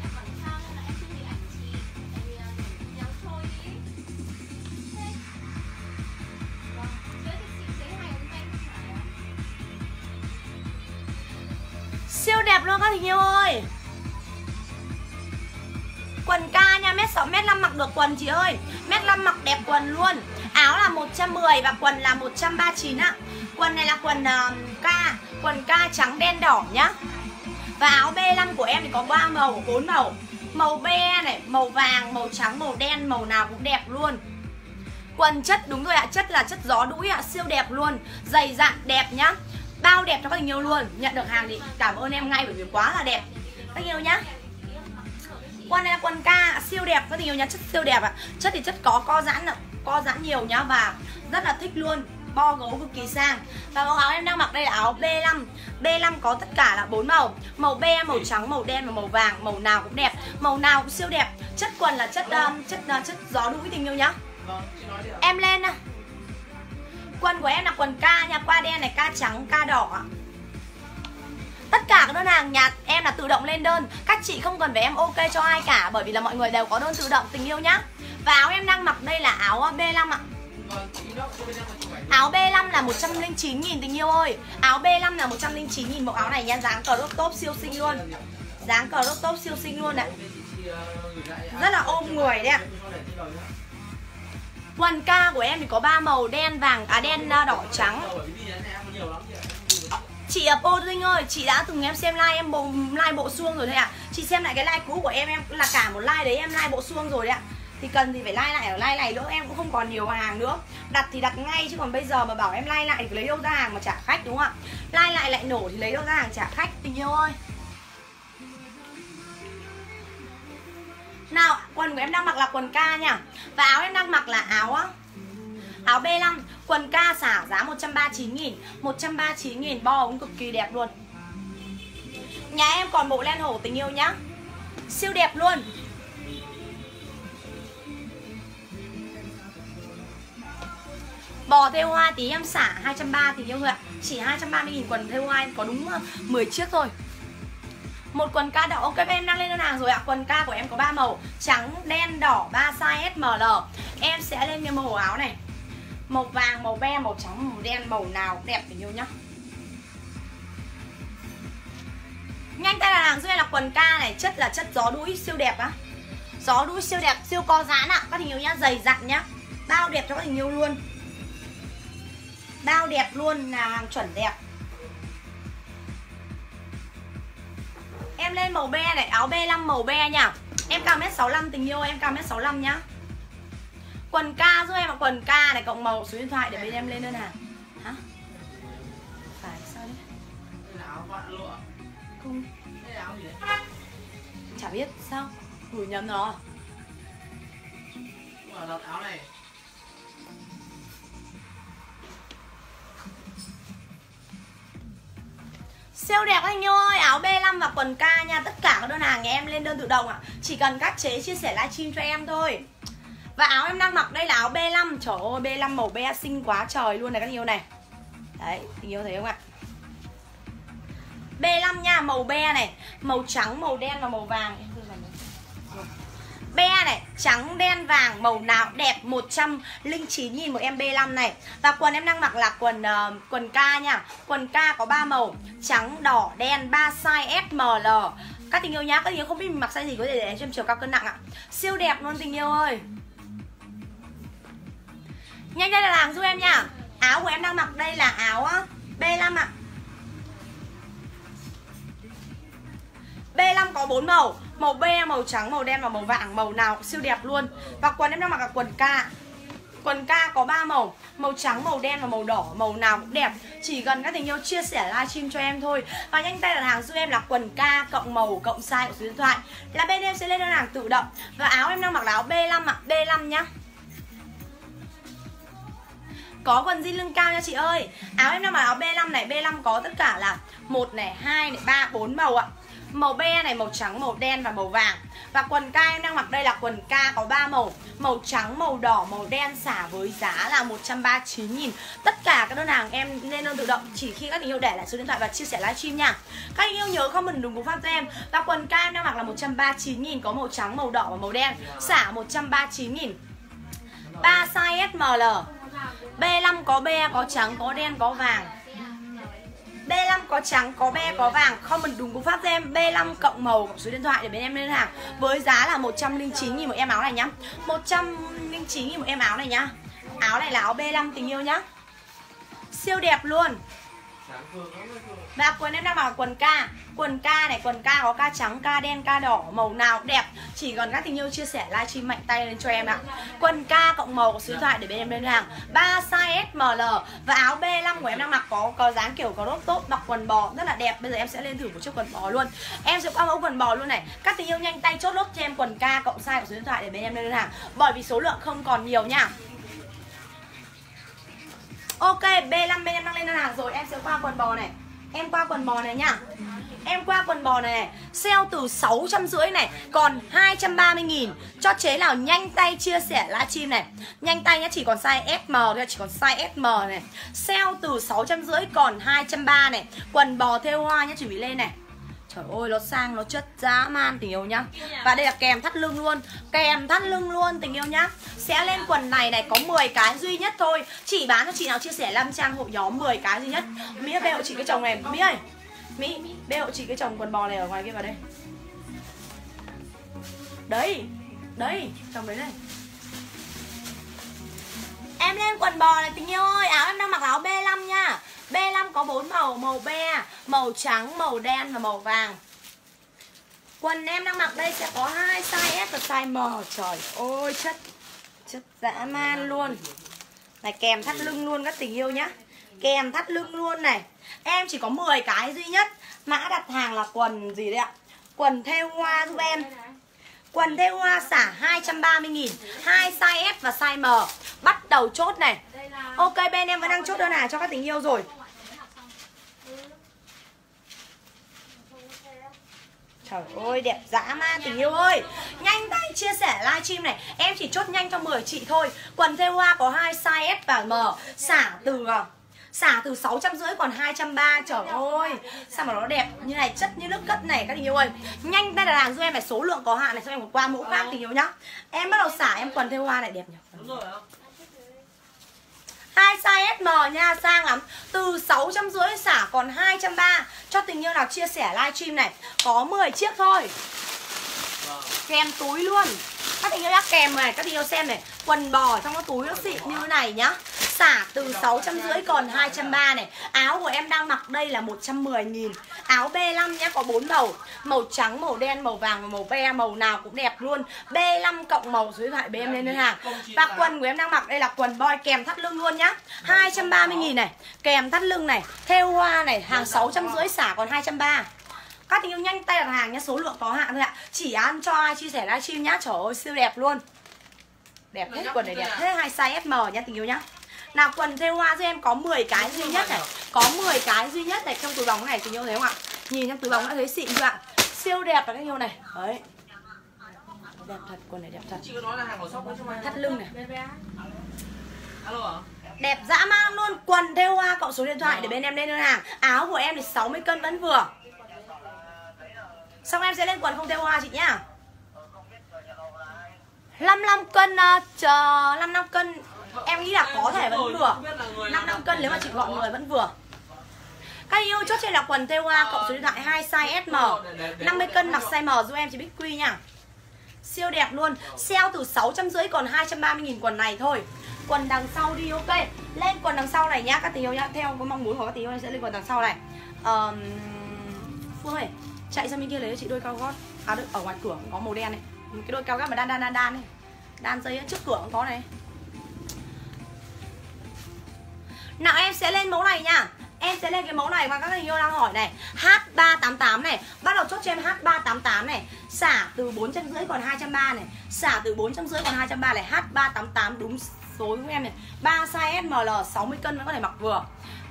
Siêu đẹp luôn các tình yêu ơi. Quần ca nha, mét 6 mét 5 mặc được quần chị ơi. Mét 5 mặc đẹp quần luôn. Áo là 110 và quần là 139 ạ. Quần này là quần ca, quần ca trắng đen đỏ nhá. Và áo B5 của em thì có 3 màu, 4 màu. Màu be này, màu vàng, màu trắng, màu đen, màu nào cũng đẹp luôn. Quần chất đúng rồi ạ, chất là chất gió đũi ạ, siêu đẹp luôn. Dày dặn đẹp nhá. Bao đẹp cho các tình yêu luôn. Nhận được hàng thì cảm ơn em ngay bởi vì quá là đẹp. Các tình yêu nhá. Quần này là quần ca siêu đẹp các tình yêu nhá, chất siêu đẹp ạ. Chất thì chất có co giãn nhiều nhá và rất là thích luôn. Bo gấu cực kỳ sang. Và màu áo em đang mặc đây là áo B5. B5 có tất cả là 4 màu. Màu be, màu trắng, màu đen và màu vàng. Màu nào cũng đẹp, màu nào cũng siêu đẹp. Chất quần là chất gió đũi tình yêu nhá. Em lên nè. Quần của em là quần ca nha, qua đen này, ca trắng, ca đỏ. Tất cả các đơn hàng nhạt em là tự động lên đơn. Các chị không cần phải em ok cho ai cả, bởi vì là mọi người đều có đơn tự động tình yêu nhá. Và áo em đang mặc đây là áo B5 ạ. Áo B5 là 109.000 tình yêu ơi. Áo B5 là 109.000 bộ áo này nha, dáng crop top siêu xinh luôn. Dáng crop top siêu xinh luôn ạ. Rất là ôm người đấy ạ. Quần ca của em thì có 3 màu đen vàng, đen đỏ trắng. Chị Pô Linh ơi, chị đã từng em xem like em like bộ suông rồi đấy ạ. Chị xem lại cái like cũ của em là cả một like đấy em like bộ suông rồi đấy ạ. Thì cần thì phải like lại ở like này nữa, em cũng không còn nhiều hàng nữa. Đặt thì đặt ngay chứ còn bây giờ mà bảo em like lại thì lấy đâu ra hàng mà trả khách đúng không ạ? Like lại lại nổ thì lấy đâu ra hàng trả khách tình yêu ơi. Nào, quần của em đang mặc là quần ca nha. Và áo em đang mặc là áo B5. Quần ca xả giá 139.000. 139.000 bo ống cực kỳ đẹp luôn. Nhà em còn bộ len hổ tình yêu nhá. Siêu đẹp luôn. Bò thêu hoa tí em xả 230 tình yêu thôi ạ. Chỉ 230.000 quần thêu hoa em có đúng 10 chiếc thôi. Một quần ca đỏ, ok em đang lên đơn hàng rồi ạ. Quần ca của em có 3 màu, trắng, đen, đỏ, 3 size SML. Em sẽ lên cái màu áo này. Màu vàng, màu be, màu trắng, màu đen, màu nào cũng đẹp tình yêu nhá. Nhanh tay là hàng giúp em là quần ca này, chất là chất gió đũi siêu đẹp á. Gió đũi siêu đẹp, siêu co giãn ạ. Các tình yêu nhá, dày dặn nhá. Bao đẹp cho các tình yêu luôn. Bao đẹp luôn, là hàng chuẩn đẹp. Em lên màu be này, áo B5 màu be nha. Em cao 1m65 tình yêu, em cao 1m65 nhá. Quần ca giúp em là quần ca này, cộng màu số điện thoại để bên em lên đơn hàng. Hả? Phải sao đấy? Đây là áo vạn lụa. Không. Đây là áo gì đấy? Chả biết sao, gửi nhầm nó. Mở lọt áo này. Siêu đẹp anh yêu ơi, áo B5 và quần ca nha. Tất cả các đơn hàng nhà em lên đơn tự động ạ. Chỉ cần các chế chia sẻ livestream cho em thôi. Và áo em đang mặc đây là áo B5. Trời ơi, B5 màu be xinh quá trời luôn này các yêu này. Đấy, tình yêu thấy không ạ? B5 nha, màu be này, màu trắng, màu đen và màu vàng. Be này, trắng, đen, vàng, màu nào đẹp. 109.000 một em B5 này. Và quần em đang mặc là quần ca nha. Quần ca có 3 màu, trắng, đỏ, đen, 3 size SML. Các tình yêu nhá, các tình yêu không biết mình mặc size gì có thể để cho em chiều cao cân nặng ạ. Siêu đẹp luôn tình yêu ơi. Nhanh đây là hàng giúp em nha. Áo của em đang mặc đây là áo B5 ạ. B5 có 4 màu, màu be, màu trắng, màu đen và màu vàng. Màu nào cũng siêu đẹp luôn. Và quần em đang mặc là quần ca. Quần ca có 3 màu, màu trắng, màu đen và màu đỏ. Màu nào cũng đẹp. Chỉ cần các tình yêu chia sẻ livestream cho em thôi. Và nhanh tay đặt hàng giúp em là quần ca cộng màu cộng size của số điện thoại, là bên em sẽ lên đơn hàng tự động. Và áo em đang mặc là áo B5 ạ. B5 nhá. Có quần jean lưng cao nha chị ơi. Áo em đang mặc áo B5 này. B5 có tất cả là 1 này, 2 này, 3, 4 màu ạ. Màu be này, màu trắng, màu đen và màu vàng. Và quần ca em đang mặc đây là quần ca có 3 màu, màu trắng, màu đỏ, màu đen, xả với giá là 139.000. Tất cả các đơn hàng em lên đơn tự động chỉ khi các tình yêu để lại số điện thoại và chia sẻ livestream nha. Các tình yêu nhớ comment đúng cú pháp cho em. Và quần ca em đang mặc là 139.000, có màu trắng, màu đỏ và màu đen, xả 139.000. 3 size SML. B5 có be, có trắng, có đen, có vàng. B5 có trắng, có be, có vàng. Comment đúng cú pháp cho em B5 cộng màu cộng số điện thoại để bên em lên hàng. Với giá là 109.000 một em áo này nhá. 109.000 một em áo này nhá. Áo này là áo B5 tình yêu nhá. Siêu đẹp luôn. Và quần em đang mặc quần ca. Quần ca này, quần ca có ca trắng, ca đen, ca đỏ, màu nào cũng đẹp. Chỉ còn các tình yêu chia sẻ livestream mạnh tay lên cho em ạ. Quần ca cộng màu số điện thoại để bên em lên hàng. 3 size SML. Và áo B5 của em đang mặc có dáng kiểu có crop top, mặc quần bò rất là đẹp. Bây giờ em sẽ lên thử một chiếc quần bò luôn. Em sẽ qua mẫu quần bò luôn này. Các tình yêu nhanh tay chốt lốt cho em quần ca cộng size của số điện thoại để bên em lên hàng. Bởi vì số lượng không còn nhiều nha. Ok, B5 bên em đang lên đơn hàng rồi. Em sẽ qua quần bò này. Em qua quần bò này nhá. Em qua quần bò này, sale từ 650 này còn 230.000. Cho chế nào nhanh tay chia sẻ livestream này. Nhanh tay nhá, chỉ còn size SM thôi, chỉ còn size SM này. Sale từ 650 còn 230 này. Quần bò thêu hoa nhá, chuẩn bị lên này. Trời ơi, nó sang, nó chất dã man tình yêu nhá. Và đây là kèm thắt lưng luôn. Kèm thắt lưng luôn tình yêu nhá. Sẽ lên quần này này có 10 cái duy nhất thôi. Chỉ bán cho chị nào chia sẻ 5 trang hội nhóm 10 cái duy nhất. Mỹ ơi, bê hộ chị cái chồng này. Mỹ ơi, Mỹ, bê hộ chị cái chồng quần bò này ở ngoài kia vào đây. Đấy, đấy, chồng đấy này. Em lên quần bò này tình yêu ơi. Áo em đang mặc áo B5 nha. B5 có 4 màu, màu be, màu trắng, màu đen và màu vàng. Quần em đang mặc đây sẽ có 2 size S và size M. Trời ơi, chất dã man luôn. Này kèm thắt lưng luôn các tình yêu nhá. Kèm thắt lưng luôn này. Em chỉ có 10 cái duy nhất. Mã đặt hàng là quần gì đấy ạ? Quần thêu hoa giúp em. Quần thêu hoa xả 230.000, 2 size S và size M. Bắt đầu chốt này. Ok, bên em vẫn đang chốt đơn hàng cho các tình yêu rồi. Trời ơi, đẹp dã man tình yêu ơi. Nhanh tay chia sẻ livestream này. Em chỉ chốt nhanh cho 10 chị thôi. Quần thêu hoa có 2 size S và M. Xả từ 650 còn 230. Trời ơi, sao mà nó đẹp như này, chất như nước cất này các tình yêu ơi. Nhanh tay đặt hàng giúp em này, số lượng có hạn này, cho em một qua mẫu khác tình yêu nhá. Em bắt đầu xả em quần thêu hoa này đẹp nhỉ. Đúng rồi không? 2 size SM nha, sang lắm. Từ 650 xả còn 230. Cho tình yêu nào chia sẻ livestream này. Có 10 chiếc thôi. Kèm túi luôn. Các tình yêu nhá, kèm này, các tình yêu xem này. Quần bò trong cái túi nó xịn như thế này nhá. Xả từ 650 còn 230 này. Áo của em đang mặc đây là 110.000. Áo B5 nhá, có 4 màu. Màu trắng, màu đen, màu vàng và màu be. Màu nào cũng đẹp luôn. B5 cộng màu số điện thoại bên em lên đơn hàng. Và quần của em đang mặc đây là quần boy kèm thắt lưng luôn nhá. 230.000 này. Kèm thắt lưng này. Thêu hoa này, hàng 650 xả còn 230. Các tình yêu nhanh tay đặt hàng nhá, số lượng có hạn thôi ạ. Chỉ ăn cho ai chia sẻ livestream nhá. Trời ơi, siêu đẹp luôn. Đẹp hết, quần này đẹp hết, 2 size SM nhá tình yêu nhá. Nào quần thêu hoa cho em có 10 cái duy nhất này. Có 10 cái duy nhất này trong túi bóng này tình yêu thấy không ạ? Nhìn trong túi bóng đã thấy xịn chưa ạ? Siêu đẹp là các yêu này. Đấy. Đẹp thật, quần này đẹp thật. Chị có nói là hàng của shop đấy chứ. Thắt lưng này. Alo ạ? Đẹp dã man luôn. Quần thêu hoa cộng số điện thoại để bên em lên đơn hàng. Áo của em thì 60 cân vẫn vừa. Xong em sẽ lên quần không thêu hoa chị nhá. 55 cân, 55 cân em nghĩ là có thể vẫn vừa. 55 cân nếu mà chị gọn người vẫn vừa. Các yêu chốt trên là quần thêu hoa cộng số điện thoại 2 size SM. 50 cân mặc size M giúp em chị Bích Quy nha. Siêu đẹp luôn. Sale từ 650 còn 230.000 quần này thôi. Quần đằng sau đi ok. Lên quần đằng sau này nhá các tình yêu nhá. Theo có mong muốn của các tình yêu sẽ lên quần đằng sau này. Phương ơi, chạy sang bên kia lấy cho chị đôi cao gót. À được, ở ngoài cửa có màu đen này. Cái đôi cao gót mà đan này. Đan dây trước cửa cũng có này. Nào em sẽ lên mẫu này nha. Em sẽ lên cái mẫu này mà các người yêu đang hỏi này. H388 này. Bắt đầu chốt cho em H388 này. Xả từ 450 còn 230 này. Xả từ 450 còn 230 này. H388 đúng số của em này. 3 size SML 60 cân vẫn có thể mặc vừa.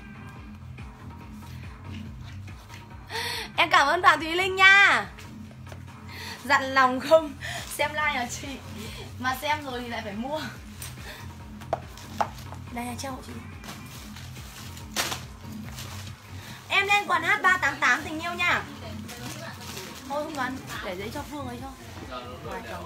Em cảm ơn Phạm Thúy Linh nha. Dặn lòng không xem like là chị, mà xem rồi thì lại phải mua. Đây là cho chị. Em lên quần H388 tình yêu nha. Thôi không cần, để giấy cho Phương ấy cho. Ngoài chồng.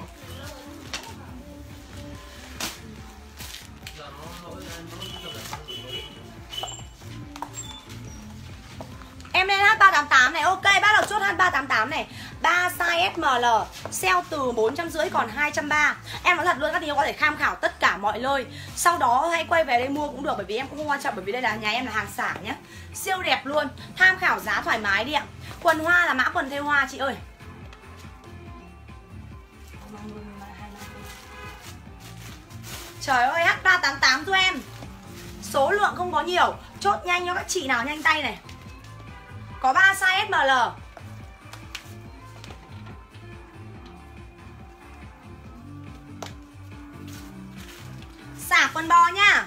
Em lên H388 này, ok, bác nào chốt H388 này. 3 size SML, sale từ 450 còn 230. Em nói thật luôn, các tình yêu có thể tham khảo tất cả mọi nơi. Sau đó hay quay về đây mua cũng được, bởi vì em cũng không quan trọng, bởi vì đây là nhà em là hàng xả nhé. Siêu đẹp luôn, tham khảo giá thoải mái đi ạ. Quần hoa là mã quần thêu hoa chị ơi. Trời ơi, H388 cho em. Số lượng không có nhiều, chốt nhanh cho các chị nào nhanh tay này. Có 3 size SML. Xả quần bò nha.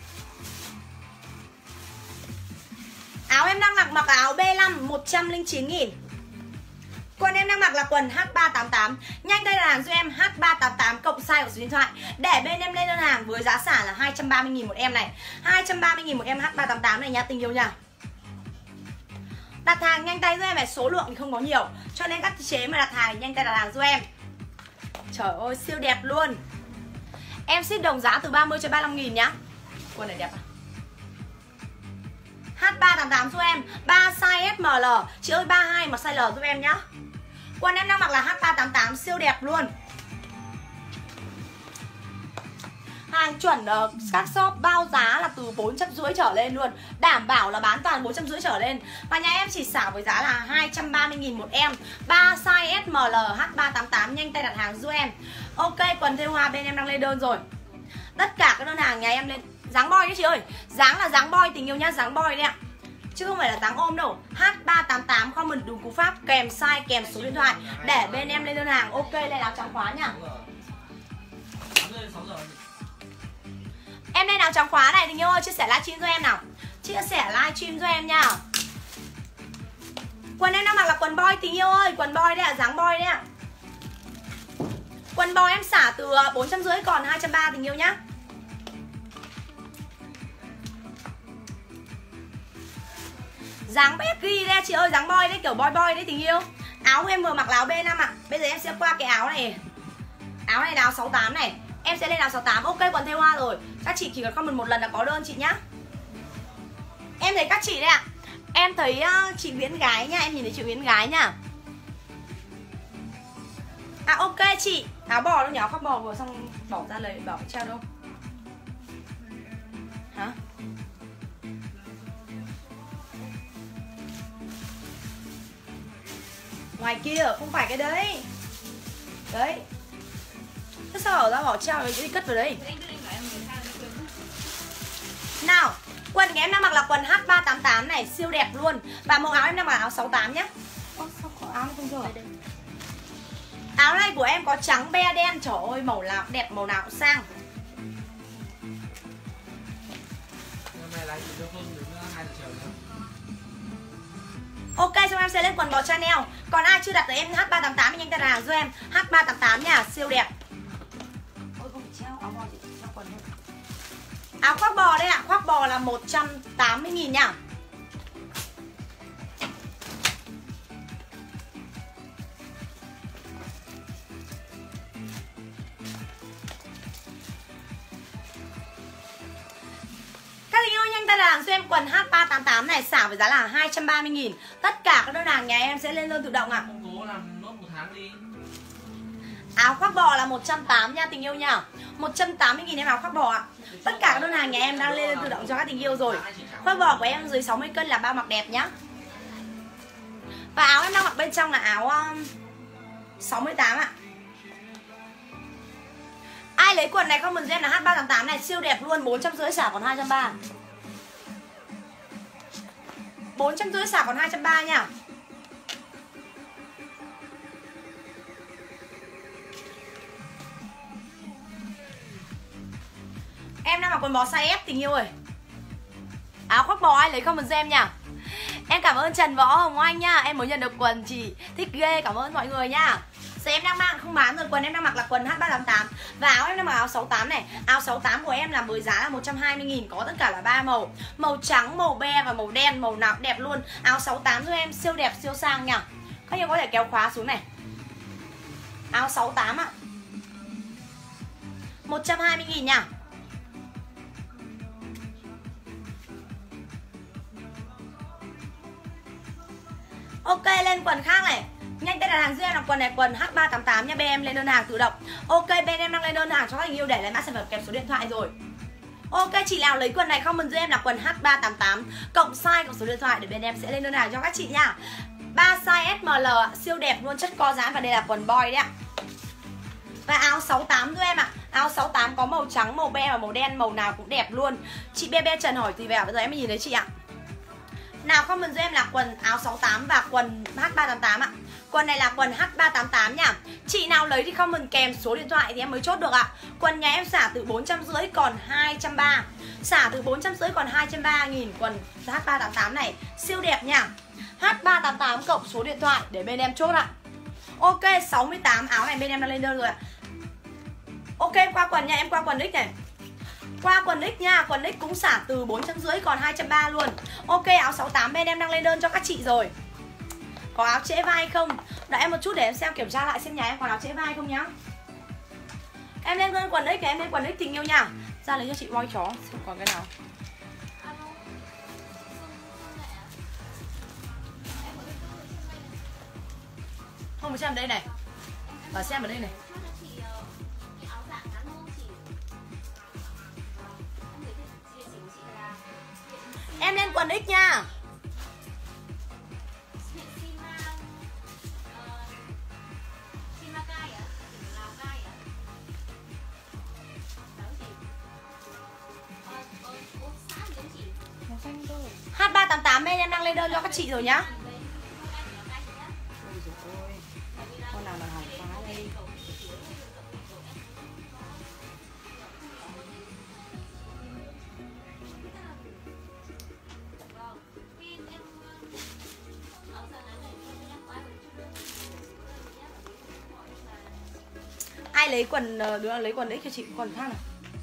Áo em đang mặc áo B5 109.000. Quần em đang mặc là quần H388. Nhanh tay đặt hàng cho em H388 cộng size của số điện thoại để bên em lên đơn hàng với giá xả là 230.000 một em này. 230.000 một em H388 này nha tình yêu nha. Đặt hàng nhanh tay giúp em này, số lượng thì không có nhiều, cho nên các chế mà đặt hàng nhanh tay đặt hàng giúp em. Trời ơi siêu đẹp luôn. Em ship đồng giá từ 30 cho 35.000 nhá. Quần này đẹp à? H388 giúp em 3 size SML. Chị ơi 32 mà size L giúp em nhá. Quần em đang mặc là H388 siêu đẹp luôn. Hàng chuẩn các shop bao giá là từ 450 trở lên luôn. Đảm bảo là bán toàn 450 trở lên. Và nhà em chỉ xả với giá là 230.000 một em. 3 size SML H388 nhanh tay đặt hàng giúp em. Ok, quần thêu hoa bên em đang lên đơn rồi. Tất cả các đơn hàng nhà em lên dáng boy đấy chị ơi. Dáng là dáng boy tình yêu nhá, dáng boy đấy ạ. Chứ không phải là dáng ôm đâu. H388 comment đúng cú pháp kèm size kèm số điện thoại để bên em lên đơn hàng. Ok, lên áo trắng khóa nha. Em lên áo trắng khóa này tình yêu ơi, chia sẻ livestream cho em nào. Chia sẻ livestream cho em nha. Quần em đang mặc là quần boy tình yêu ơi, quần boy đấy ạ, dáng boy đấy ạ. Quần boy em xả từ 450 còn 230 tình yêu nhá. Dáng baggy đấy chị ơi, dáng boy đấy, kiểu boy boy đấy tình yêu. Áo em vừa mặc là áo B5 ạ. Bây giờ em sẽ qua cái áo này. Áo này là áo 68 này. Em sẽ lên áo 68. Ok, quần thêu hoa rồi. Các chị chỉ cần comment một lần là có đơn chị nhá. Em thấy các chị đấy ạ. Em thấy chị Nguyễn gái nha. Em nhìn thấy chị Nguyễn gái nha. À ok chị. Áo bò đâu nhỉ? Áo khoác bò vừa xong bỏ ra lấy bảo treo đâu. Hả? Ngoài kia, không phải cái đấy. Đấy. Thế sao ở ra bỏ treo rồi đi cất vào đấy. Nào, quần của em đang mặc là quần H388 này, siêu đẹp luôn. Và màu áo em đang mặc áo 68 nhá. Ơ, sao có áo không rồi? Áo này của em có trắng be đen. Trời ơi, màu nào đẹp, màu nào cũng sang. Ok, xong em sẽ lên quần bò Chanel. Còn ai chưa đặt thì em H388 thì nhanh tay đặt hàng giúp em. H388 nha, siêu đẹp. Ôi không phải treo, áo bò chị treo quần luôn. Áo khoác bò đây ạ, khoác bò là 180.000 nha. Các anh ơi nhanh tay đặt hàng cho em quần H388 này, xả với giá là 230.000. Tất cả các đơn hàng nhà em sẽ lên đơn tự động ạ. Không cố làm nốt một tháng đi. Áo khoác bò là 180 nha tình yêu nha. 180.000 em áo khoác bò ạ. Tất cả các đơn hàng nhà em đang lên tự động cho các tình yêu rồi. Khoác bò của em dưới 60 cân là bao mặc đẹp nhá. Và áo em đang mặc bên trong là áo 68 ạ. Ai lấy quần này comment cho em là H388 này, siêu đẹp luôn. 450 xả còn 230. 450 xả còn 230 nha. Em đang mặc quần bò size S tình yêu ơi. Áo khoác bò ai lấy comment cho em nha. Em cảm ơn Trần Võ Hồng Anh nha. Em mới nhận được quần chị thích ghê, cảm ơn mọi người nha. Giờ em đang mang không bán rồi, quần em đang mặc là quần H388. Và áo em đang mặc áo 68 này. Áo 68 của em là với giá là 120.000. Có tất cả là 3 màu. Màu trắng, màu be và màu đen. Màu nào đẹp luôn. Áo 68 cho em siêu đẹp, siêu sang nha. Các em có thể kéo khóa xuống này. Áo 68 ạ. 120.000 nha. lên quần khác này. Nhanh tay đặt hàng giúp em là quần này, quần H388 nha. Bên em lên đơn hàng tự động. Ok, bên em đang lên đơn hàng cho các anh yêu để lại mã sản phẩm kèm số điện thoại rồi. Ok, chị nào lấy quần này comment giúp em là quần H388 cộng size cộng số điện thoại để bên em sẽ lên đơn hàng cho các chị nha. 3 size SML siêu đẹp luôn, chất co giãn và đây là quần boy đấy ạ. Và áo 68 giúp em ạ. Áo 68 có màu trắng, màu be và màu đen, màu nào cũng đẹp luôn. Chị BB Trần hỏi tùy vào, bây giờ em mới nhìn thấy chị ạ. Nào comment giúp em là quần áo 68 và quần H388 ạ. Quần này là quần H388 nha. Chị nào lấy thì comment kèm số điện thoại thì em mới chốt được ạ. Quần nhà em xả từ 450 còn 230. Xả từ 450 còn 230.000 quần H388 này. Siêu đẹp nha. H388 cộng số điện thoại để bên em chốt ạ. Ok, 68 áo này bên em đang lên đơn rồi ạ. Ok, em qua quần nha, em qua quần X này. Qua quần X nha, quần X cũng xả từ 450 còn 230 luôn. Ok, áo 68 bên em đang lên đơn cho các chị rồi. Có áo trễ vai không? Đợi em một chút để em xem, kiểm tra lại xem nhà em còn áo trễ vai không nhá. Em lên quần X này, em lên quần X tình yêu nha. Ra lấy cho chị voi chó, xem còn cái nào. Không, xem ở đây này. Và xem ở đây này. Em lên quần X nha. H388 bên em đang lên đơn cho các chị rồi nhá. Con nào mà hỏng phá đây. Ai lấy quần, đứa lấy quần X cho chị, quần khác nào.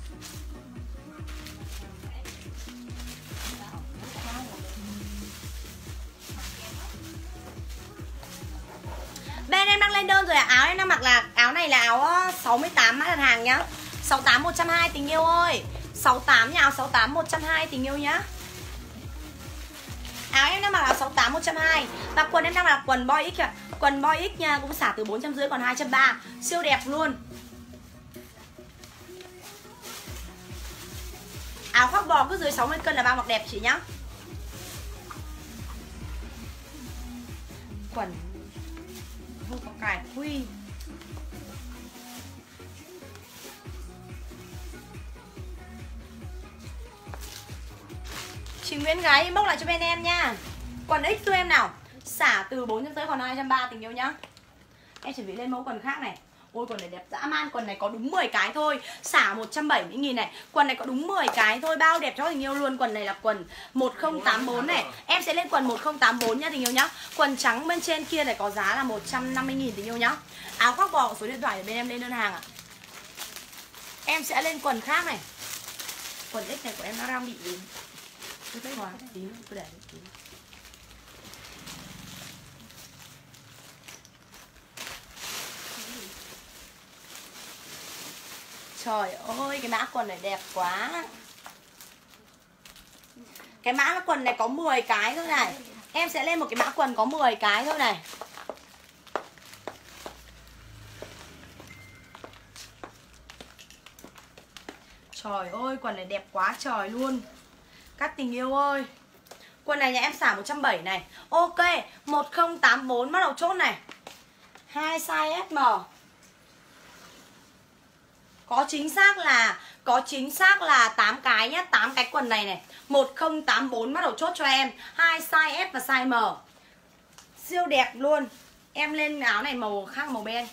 Bên em đang lên đơn rồi ạ. Áo em đang mặc là áo này là áo 68 mã đặt hàng nhá. 68 120 tình yêu ơi. 68 nha, áo 68 120 tình yêu nhá. Áo em đang mặc là 68 120 và quần em đang mặc quần boy X ạ. Quần boy X nha, cũng xả từ 450 còn 230. Siêu đẹp luôn. Áo khoác bò cứ dưới 60 cân là bao mặc đẹp chị nhá. Quần không có cài quy. Chị Nguyễn gái inbox lại cho bên em nha. Quần X cho em nào. Xả từ 450 còn 230 tình yêu nhá. Em chuẩn bị lên mẫu quần khác này. Ôi quần này đẹp dã man, quần này có đúng 10 cái thôi. Xả 170.000 này. Quần này có đúng 10 cái thôi, bao đẹp cho tình yêu luôn. Quần này là quần 1084 này. Em sẽ lên quần 1084 nha tình yêu nhá. Quần trắng bên trên kia này có giá là 150.000 tình yêu nhá. Áo khoác bò số điện thoại để bên em lên đơn hàng ạ. Em sẽ lên quần khác này. Quần X này của em nó đang bị cứ thấy hóa tí, cứ để tí. Trời ơi, cái mã quần này đẹp quá. Cái mã quần này có 10 cái thôi này. Em sẽ lên một cái mã quần có 10 cái thôi này. Trời ơi, quần này đẹp quá trời luôn. Các tình yêu ơi. Quần này nhà em xả 170 này. Ok, 1084 bắt đầu chốt này. 2 size SM. Có chính xác là 8 cái nhá, 8 cái quần này này. 1084 bắt đầu chốt cho em. 2 size S và size M. Siêu đẹp luôn. Em lên áo này màu khác, màu ben.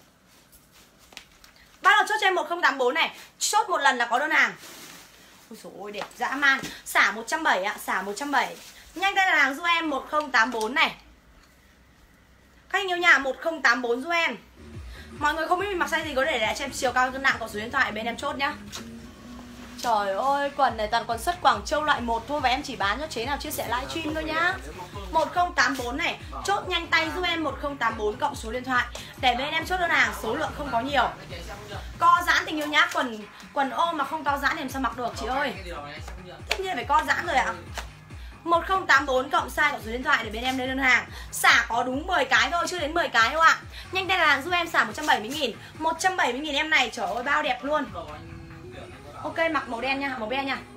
Bắt đầu chốt cho em 1084 này. Chốt một lần là có đơn hàng. Ôi dồi ôi đẹp dã man. Xả 170 ạ, xả 170. Nhanh tay đặt hàng giúp em 1084 này. Các anh yêu nhà 1084 giúp em. Mọi người không biết mình mặc size gì có để lại cho em chiều cao cân nặng, có số điện thoại bên em chốt nhá. Trời ơi, quần này toàn quần xuất Quảng Châu loại 1 thôi và em chỉ bán cho chế nào chia sẻ livestream thôi nhá. 1084 này, chốt nhanh tay giúp em 1084 cộng số điện thoại để bên em chốt đơn hàng, số lượng không có nhiều. Co giãn tình yêu nhá, quần ôm mà không to giãn thì làm sao mặc được chị ơi. Tất nhiên phải co giãn rồi ạ. 1084 cộng size cộng số điện thoại để bên em lên đơn hàng. Xả có đúng 10 cái thôi, chưa đến 10 cái đâu ạ. Nhanh tay đặt hàng giúp em, xả 170.000. 170.000 em này, trời ơi bao đẹp luôn. Ok, mặc màu đen nha, màu be nha.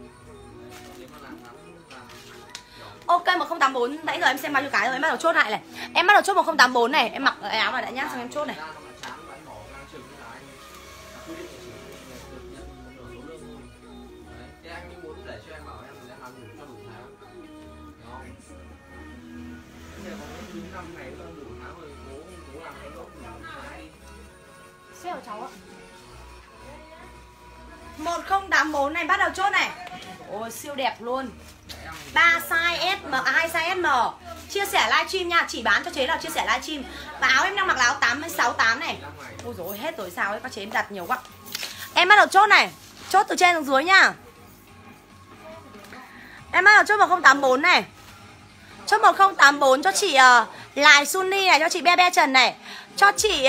Ok, 1084, nãy giờ em xem bao nhiêu cái rồi, em bắt đầu chốt lại này. Em bắt đầu chốt 1084 này, em mặc áo vào đã nhá, xong em chốt này. Xe của cháu ạ. 1084 này bắt đầu chốt này. Ôi siêu đẹp luôn. 3 size S, 2 size SM. Chia sẻ livestream nha, chỉ bán cho chế nào chia sẻ livestream. Và áo em đang mặc là áo 868 này. Ôi dồi ôi, hết rồi sao ấy, các chế em đặt nhiều quá. Em bắt đầu chốt này, chốt từ trên xuống dưới nha. Em bắt đầu chốt 1084 này. Chốt 1084 cho chị Lại Sunny này, cho chị Be Be Trần này. Cho chị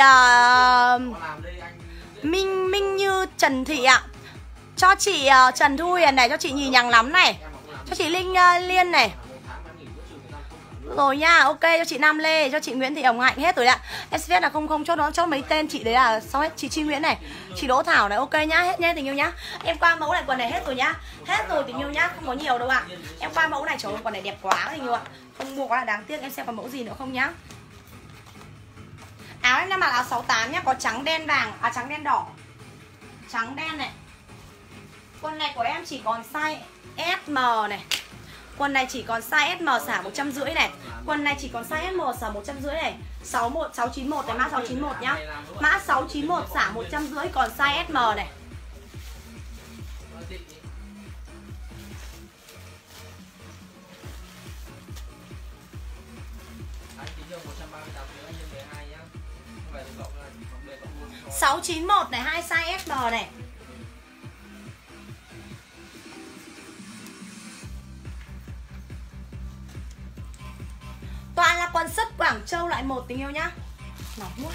Minh Như Trần Thị ạ. Cho chị Trần Thu Hiền này, cho chị Nhì Nhằng Lắm này. Cho chị Linh Liên này. Rồi nha, ok, cho chị Nam Lê, cho chị Nguyễn Thị Hồng Hạnh, hết rồi ạ. Em sẽ là không chốt nó, chốt mấy tên chị đấy là xong hết. Chị Chi Nguyễn này, chị Đỗ Thảo này, ok nhá, hết nhá tình yêu nhá. Em qua mẫu này, quần này hết rồi nhá. Hết rồi tình yêu nhá, không có nhiều đâu ạ. Em qua mẫu này, trời ơi, quần này đẹp quá tình yêu ạ. Không mua quá là đáng tiếc, em xem còn mẫu gì nữa không nhá. Áo em đang mặc áo 68 nhá, có trắng đen vàng, trắng đen đỏ. Trắng đen này. Quần này của em chỉ còn size SM này. Quần này chỉ còn size SM xả 150 này. Quần này chỉ còn size SM xả 150 này. 691 này, mã 691 nhá. Mã 691 xả 150 còn size SM này. Sáu 91 này, 2 size SM này. Toàn là quần sất Quảng Châu loại 1 tình yêu nhá. Nóng quá.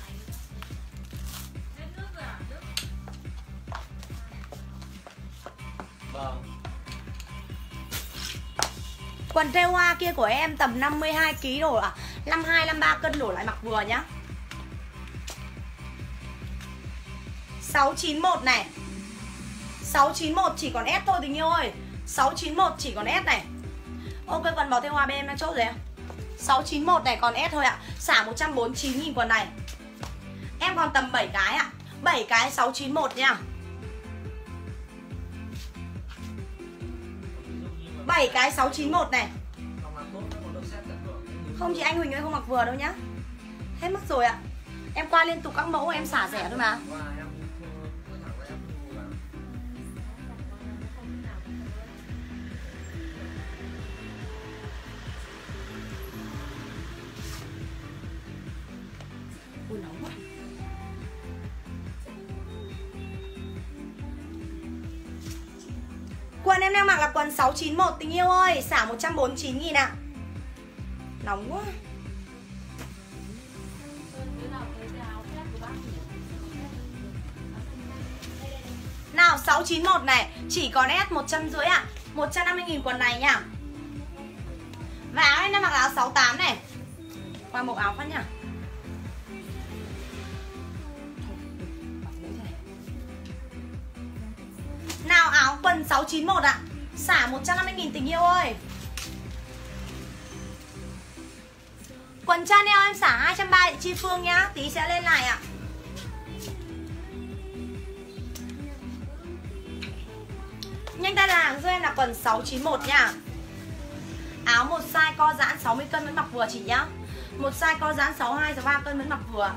Vâng. Quần treo hoa kia của em tầm 52 kg đổ à, 52 53 cân đổ lại mặc vừa nhá. 691 này. 691 chỉ còn S thôi tình yêu ơi. 691 chỉ còn S này. Ok, quần bò theo hoa bên em đang chốt rồi em. 691 này còn S thôi ạ. Xả 149.000 quần này. Em còn tầm 7 cái ạ. 7 cái 691 nha. 7 cái 691 này. Không chị Anh Huỳnh ơi, không mặc vừa đâu nhá. Hết mất rồi ạ. Em qua liên tục các mẫu em xả rẻ thôi mà. Ui nóng quá. Quần em đang mặc là quần 691 tình yêu ơi, xả 149.000 ạ. Nóng quá. Nào 691 này, chỉ còn S 150 ạ. 150.000 quần này nha. Và áo em đang mặc là áo 68 này. Qua màu áo phát nhá. Nào áo quần 691 ạ. Xả 150.000 tình yêu ơi. Quần Chanel em xả 230 Chi Phương nhá. Tí sẽ lên lại ạ. Nhanh tay là hàng giúp em là quần 691 nha. Áo một size co giãn 60 cân vẫn mặc vừa chị nhá. Một size co giãn 62, 63 cân vẫn mặc vừa.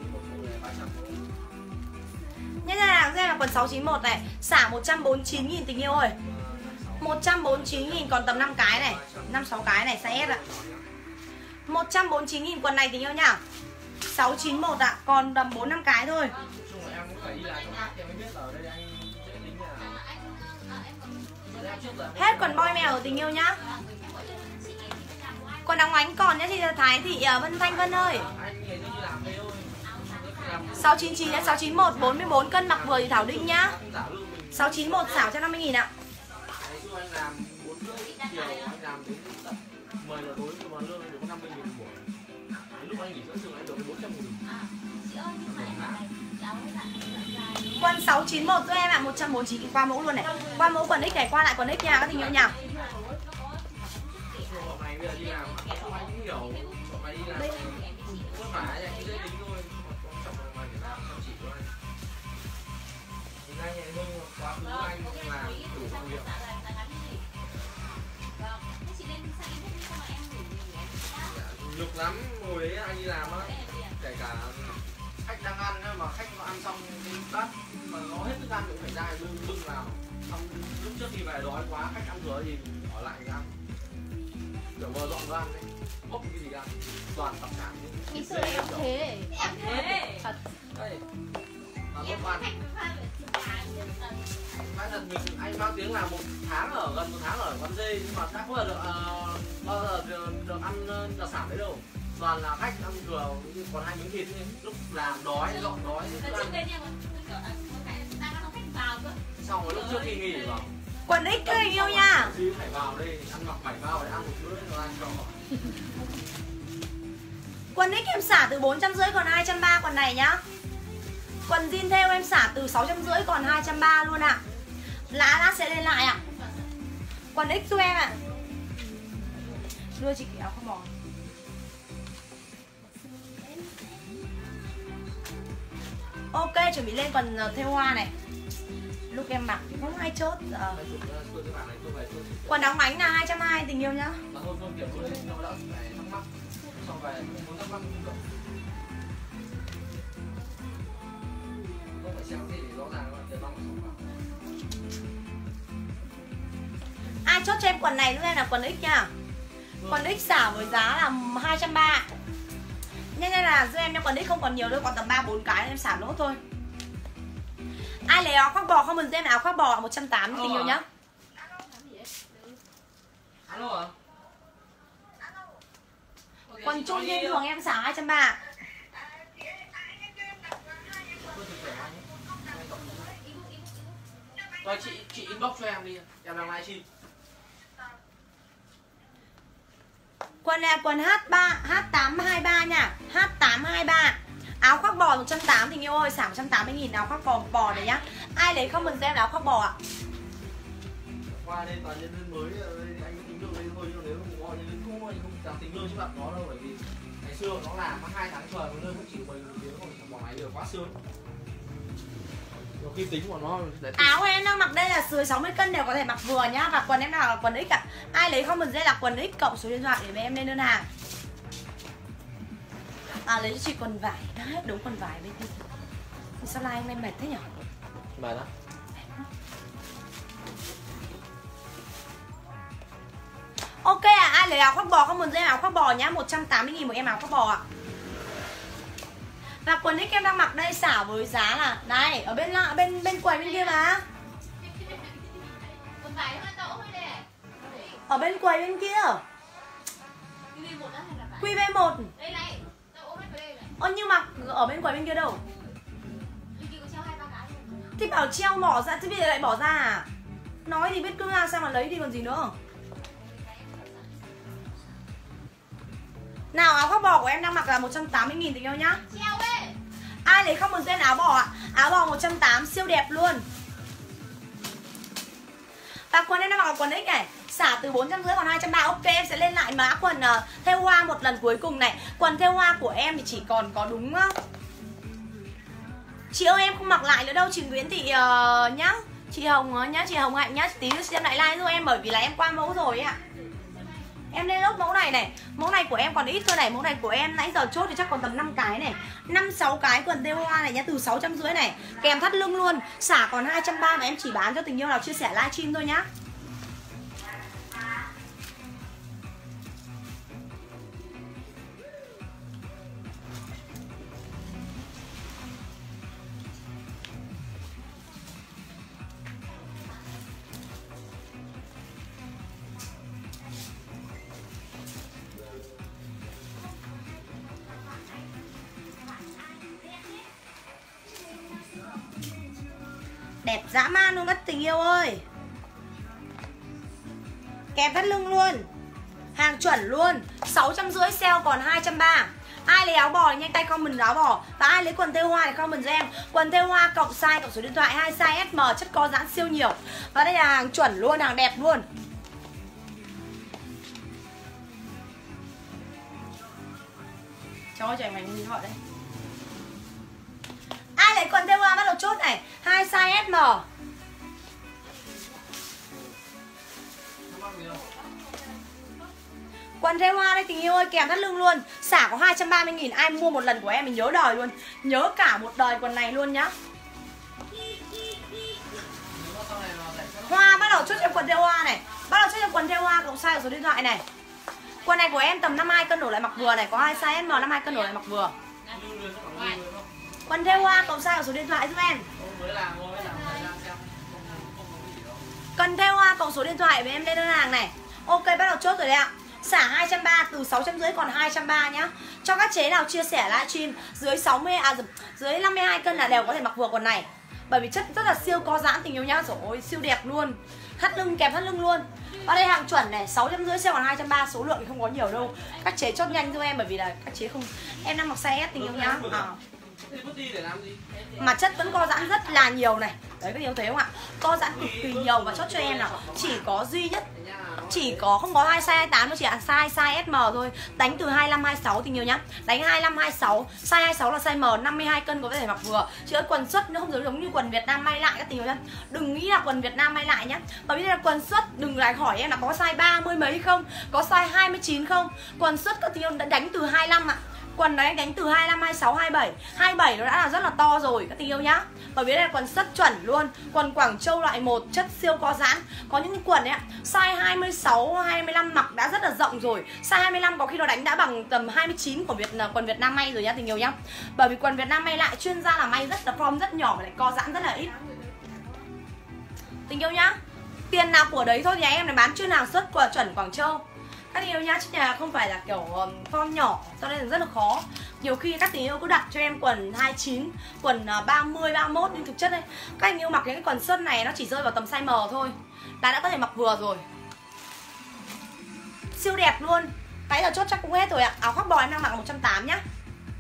Nhanh tay là hàng giúp em là quần 691 này. Xả 149.000 tình yêu ơi. 149.000 còn tầm 5 cái này, 5-6 cái này size S ạ. 149.000 quần này tình yêu nhá. 691 ạ, còn tầm 4-5 cái thôi. Hết quần boy mèo của tình yêu nhá. Quần áo ánh còn nhá chị Thái Thị Vân Thanh Vân ơi. 699 đến 691 44 cân mặc vừa thì Thảo Đinh nhá. 691 xảo cho 50.000 ạ. chiều anh làm đến tận 10 giờ tối mà lương anh được có 50.000 một buổi. Đến lúc anh nghỉ giữa trường anh được 400.000. Quần 691 cho em ạ, 149 qua mẫu luôn này. Qua mẫu quần X này, qua lại quần X nha các tình yêu nha. Bọn này bây giờ đi làm, anh cũng hiểu, bọn này đi làm không phải là dễ tính thôi, quan trọng là mày phải làm chăm chỉ thôi. Thì anh này hơn quá khứ anh làm đủ công việc. Nhục lắm, ngồi đấy anh đi làm á, kể cả khách đang ăn mà khách nó ăn xong cái bát mà nó hết thức ăn cũng phải ra bưng vào. Xong lúc trước khi về đói quá, khách ăn thừa thì ở lại thì ăn. Kiểu vừa dọn ra ăn đấy, bốc cái gì ra, toàn tập sản. Ngày xưa em thế. Em thế. Thật. Đây, mà lúc ăn. Nói thật mình, anh mang tiếng là gần 1 tháng ở quán dê, nhưng mà đã có bao giờ được ăn đặc sản đấy đâu. Toàn là khách ăn thừa, còn 2 miếng thịt lúc làm đói, dọn đói. Xong rồi lúc trước khi nghỉ vào Quần X các tình yêu nha. phải vào đây ăn mặc 7 bao để ăn một bữa rồi ăn cho. Quần X em xả từ 450 còn 230 quần này nhá. Quần jean theo em xả từ 650 còn 230 luôn ạ. Lát sẽ lên lại ạ. Quần X cho em ạ. Đưa chị cái áo không bò. Ok, chuẩn bị lên quần theo hoa này. Lúc em mặc thì không ai chốt. Quần đóng bánh là 220 tình yêu nhá. Ai chốt cho em quần này lúc em là quần X nha. Quần X xả với giá là 230. Nên là giúp em nha, quần X không còn nhiều đâu, còn tầm 3-4 cái em xả nốt thôi. Ai lấy áo khoác bò không mình giúp em áo khoác bò 180 tình yêu nhá. Alo à? Quần trung nhân thường em xả 230. Rồi chị inbox cho em đi, em đang livestream. Quần này là quần H3, H823 nha. H823. Áo khoác bò 180 tình yêu ơi, xả 180.000 áo khoác bò này nhá. Ai lấy không mình xem áo khoác bò ạ. Qua đây toàn nhân viên mới, anh tính lương lên thôi, chứ nếu không gọi nhân viên cũ anh không dám tính lương trước mặt nó đâu, bởi vì ngày xưa nó làm 2 tháng trời mà lương cũng chỉ 10.000 tiếng thôi, bọn này đều quá sướng. Nhiều khi tính của nó áo em đang mặc đây là dưới 60 cân đều có thể mặc vừa nhá. Và quần em đang là quần X ạ. Ai lấy không mình sẽ là quần X cộng số điện thoại để với em lên đơn hàng. À lấy cho chị quần vải, đã hết đúng quần vải bên kia. Thì sao like anh em mệt thế nhỉ? mệt á. Ok à, ai lấy áo khoác bò không mình sẽ áo khoác bò nhá, 180.000 một em áo khoác bò ạ. Và quần X em đang mặc đây xả với giá là này, ở bên quầy bên kia mà. Ở bên quầy bên kia. QV1. Ơ nhưng mà ở bên quầy bên kia đâu? Thì bảo treo bỏ ra, thế bây giờ lại bỏ ra à? Nói thì biết cứ ra sao mà lấy thì còn gì nữa. Nào áo khoác bò của em đang mặc là 180.000 tình yêu nhá. Ai lấy không một dên áo bò ạ? Áo bò 180 siêu đẹp luôn. Và quần em đang mặc là quần X này, xả từ 450 còn 230. Ok em sẽ lên lại mã quần theo hoa một lần cuối cùng này. Quần theo hoa của em thì chỉ còn có đúng chị ơi em không mặc lại nữa đâu, chị Nguyễn Thị nhá. Chị Hồng nhá, chị Hồng Hạnh nhá, tí nữa xem lại like giúp em bởi vì là em qua mẫu rồi ạ. Em lên lốt mẫu này này. Mẫu này của em còn ít thôi này. Mẫu này của em nãy giờ chốt thì chắc còn tầm 5 cái này, 5-6 cái quần theo hoa này nhá, từ 650 này. Kèm thắt lưng luôn. Xả còn 230 mà em chỉ bán cho tình yêu nào chia sẻ livestream thôi nhá. Đẹp dã man luôn các tình yêu ơi. Kèm thắt lưng luôn. Hàng chuẩn luôn. 650 sale còn 230. Ai lấy áo bò thì nhanh tay comment áo bò. Và ai lấy quần thêu hoa thì comment cho em. Quần thêu hoa cộng size, cộng số điện thoại, 2 size SM, chất co giãn siêu nhiều. Và đây là hàng chuẩn luôn, hàng đẹp luôn. Cho chạy mảnh như vậy đấy. Ai lấy quần thêu hoa bắt đầu chốt này, 2 size SM. Quần thêu hoa đây tình yêu ơi, kèm thắt lưng luôn. Xả có 230.000. Ai mua một lần của em mình nhớ đời luôn. Nhớ cả một đời quần này luôn nhá. Hoa bắt đầu chốt em quần thêu hoa này. Bắt đầu chốt em quần thêu hoa cộng size số điện thoại này. Quần này của em tầm 52 cân đổ lại mặc vừa này. Có 2 size M, 52 cân đổ lại mặc vừa. Quần thêu hoa cộng size số điện thoại giúp em. Quần thêu hoa cộng số điện thoại với em lên đơn hàng này. Ok, bắt đầu chốt rồi đấy ạ. Xả 230, từ 650 còn 230 nhá. Cho các chế nào chia sẻ livestream dưới 60 dưới 52 cân là đều có thể mặc vừa quần này. Bởi vì chất rất là siêu co giãn tình yêu nhá. Rồi ôi siêu đẹp luôn. Thắt lưng kèm thắt lưng luôn. Ở đây hàng chuẩn này, 650 sẽ còn 230, số lượng thì không có nhiều đâu. Các chế chốt nhanh cho em bởi vì là các chế không, em đang mặc size S tình yêu nhá. Mà chất vẫn co giãn rất là nhiều này. Đấy các yêu thấy không ạ? Co giãn cực kỳ nhiều và chốt cho em nào. Chỉ có duy nhất, chỉ có không có 2 size 28 nó chỉ là size SM thôi. Đánh từ 25 26 tình yêu nhá. Đánh 25 26, size 26 là size M, 52 cân có thể mặc vừa. Chứ quần xuất nó không giống như quần Việt Nam may lại các tình yêu nhá. Đừng nghĩ là quần Việt Nam may lại nhá. Bởi vì đây là quần xuất, đừng lại hỏi em là có size 30 mấy không, có size 29 không. Quần xuất các tình yêu đã đánh từ 25 ạ. Quần đấy đánh từ 25, 26, 27 27 nó đã là rất là to rồi các tình yêu nhá. Bởi vì đây là quần xuất chuẩn luôn. Quần Quảng Châu loại 1, chất siêu co giãn. Có những quần ấy size 26, 25 mặc đã rất là rộng rồi. Size 25 có khi nó đánh đã bằng tầm 29 của quần Việt Nam may rồi nhá tình yêu nhá. Bởi vì quần Việt Nam may lại chuyên gia là may rất là form rất nhỏ và lại co giãn rất là ít. Tình yêu nhá. Tiền nào của đấy thôi, nhà em này bán chuyên hàng xuất của chuẩn Quảng Châu. Các tình yêu nhá, chứ nhà không phải là kiểu form nhỏ cho nên là rất là khó. Nhiều khi các tình yêu cứ đặt cho em quần 29, quần 30, 31 nhưng thực chất đấy các tình yêu mặc những cái quần xuất này nó chỉ rơi vào tầm size M thôi là đã có thể mặc vừa rồi. Siêu đẹp luôn. Cái giờ chốt chắc cũng hết rồi ạ. Áo khoác bò em đang mặc 180 nhá.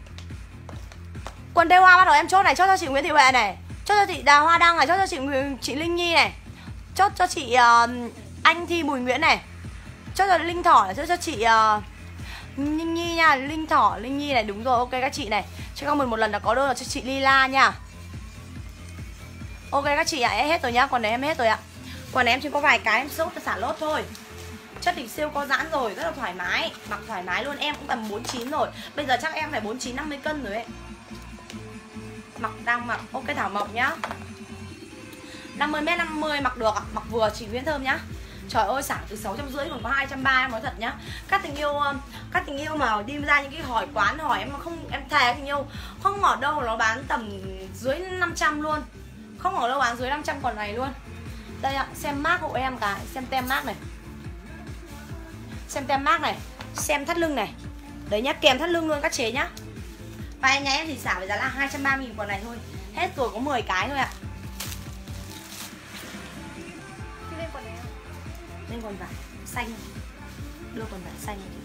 Quần đeo hoa bắt đầu em chốt này, chốt cho chị Nguyễn Thị Huệ này, chốt cho chị Đào Hoa Đăng này, chốt cho chị Linh Nhi này, chốt cho chị Anh Thi Bùi Nguyễn này, chốt cho Linh Thỏ này, chốt cho chị Linh Nhi nha, Linh Thỏ, Linh Nhi này, đúng rồi, ok các chị này. Cho comment một lần là có đơn là cho chị Lila nha. Ok các chị ạ, em hết rồi nhá, quần này em hết rồi ạ. Quần này em chỉ có vài cái em sốt xả lốt thôi. Chất thì siêu có giãn rồi, rất là thoải mái, mặc thoải mái luôn, em cũng tầm 49 rồi. Bây giờ chắc em phải 49 50 cân rồi ấy. Mặc đang mặc, ok Thảo Mộc nhá. 50m50 mặc được ạ, mặc vừa chị Nguyễn Thơm nhá. Trời ơi, xả từ 650 còn có 230 em nói thật nhá. Các tình yêu mà đi ra những cái hỏi quán hỏi em mà không, em thề tình yêu không ở đâu nó bán tầm dưới 500 luôn. Không ở đâu bán dưới 500 còn này luôn. Đây ạ, xem mác hộ em cái, xem tem mác này. Xem tem mác này, xem thắt lưng này. Đấy nhá, kèm thắt lưng luôn các chế nhá. Và nhà em thì xả với giá là 230.000 quần này thôi. Hết rồi, có 10 cái thôi ạ. Lên quần vải xanh, đưa quần vải xanh này.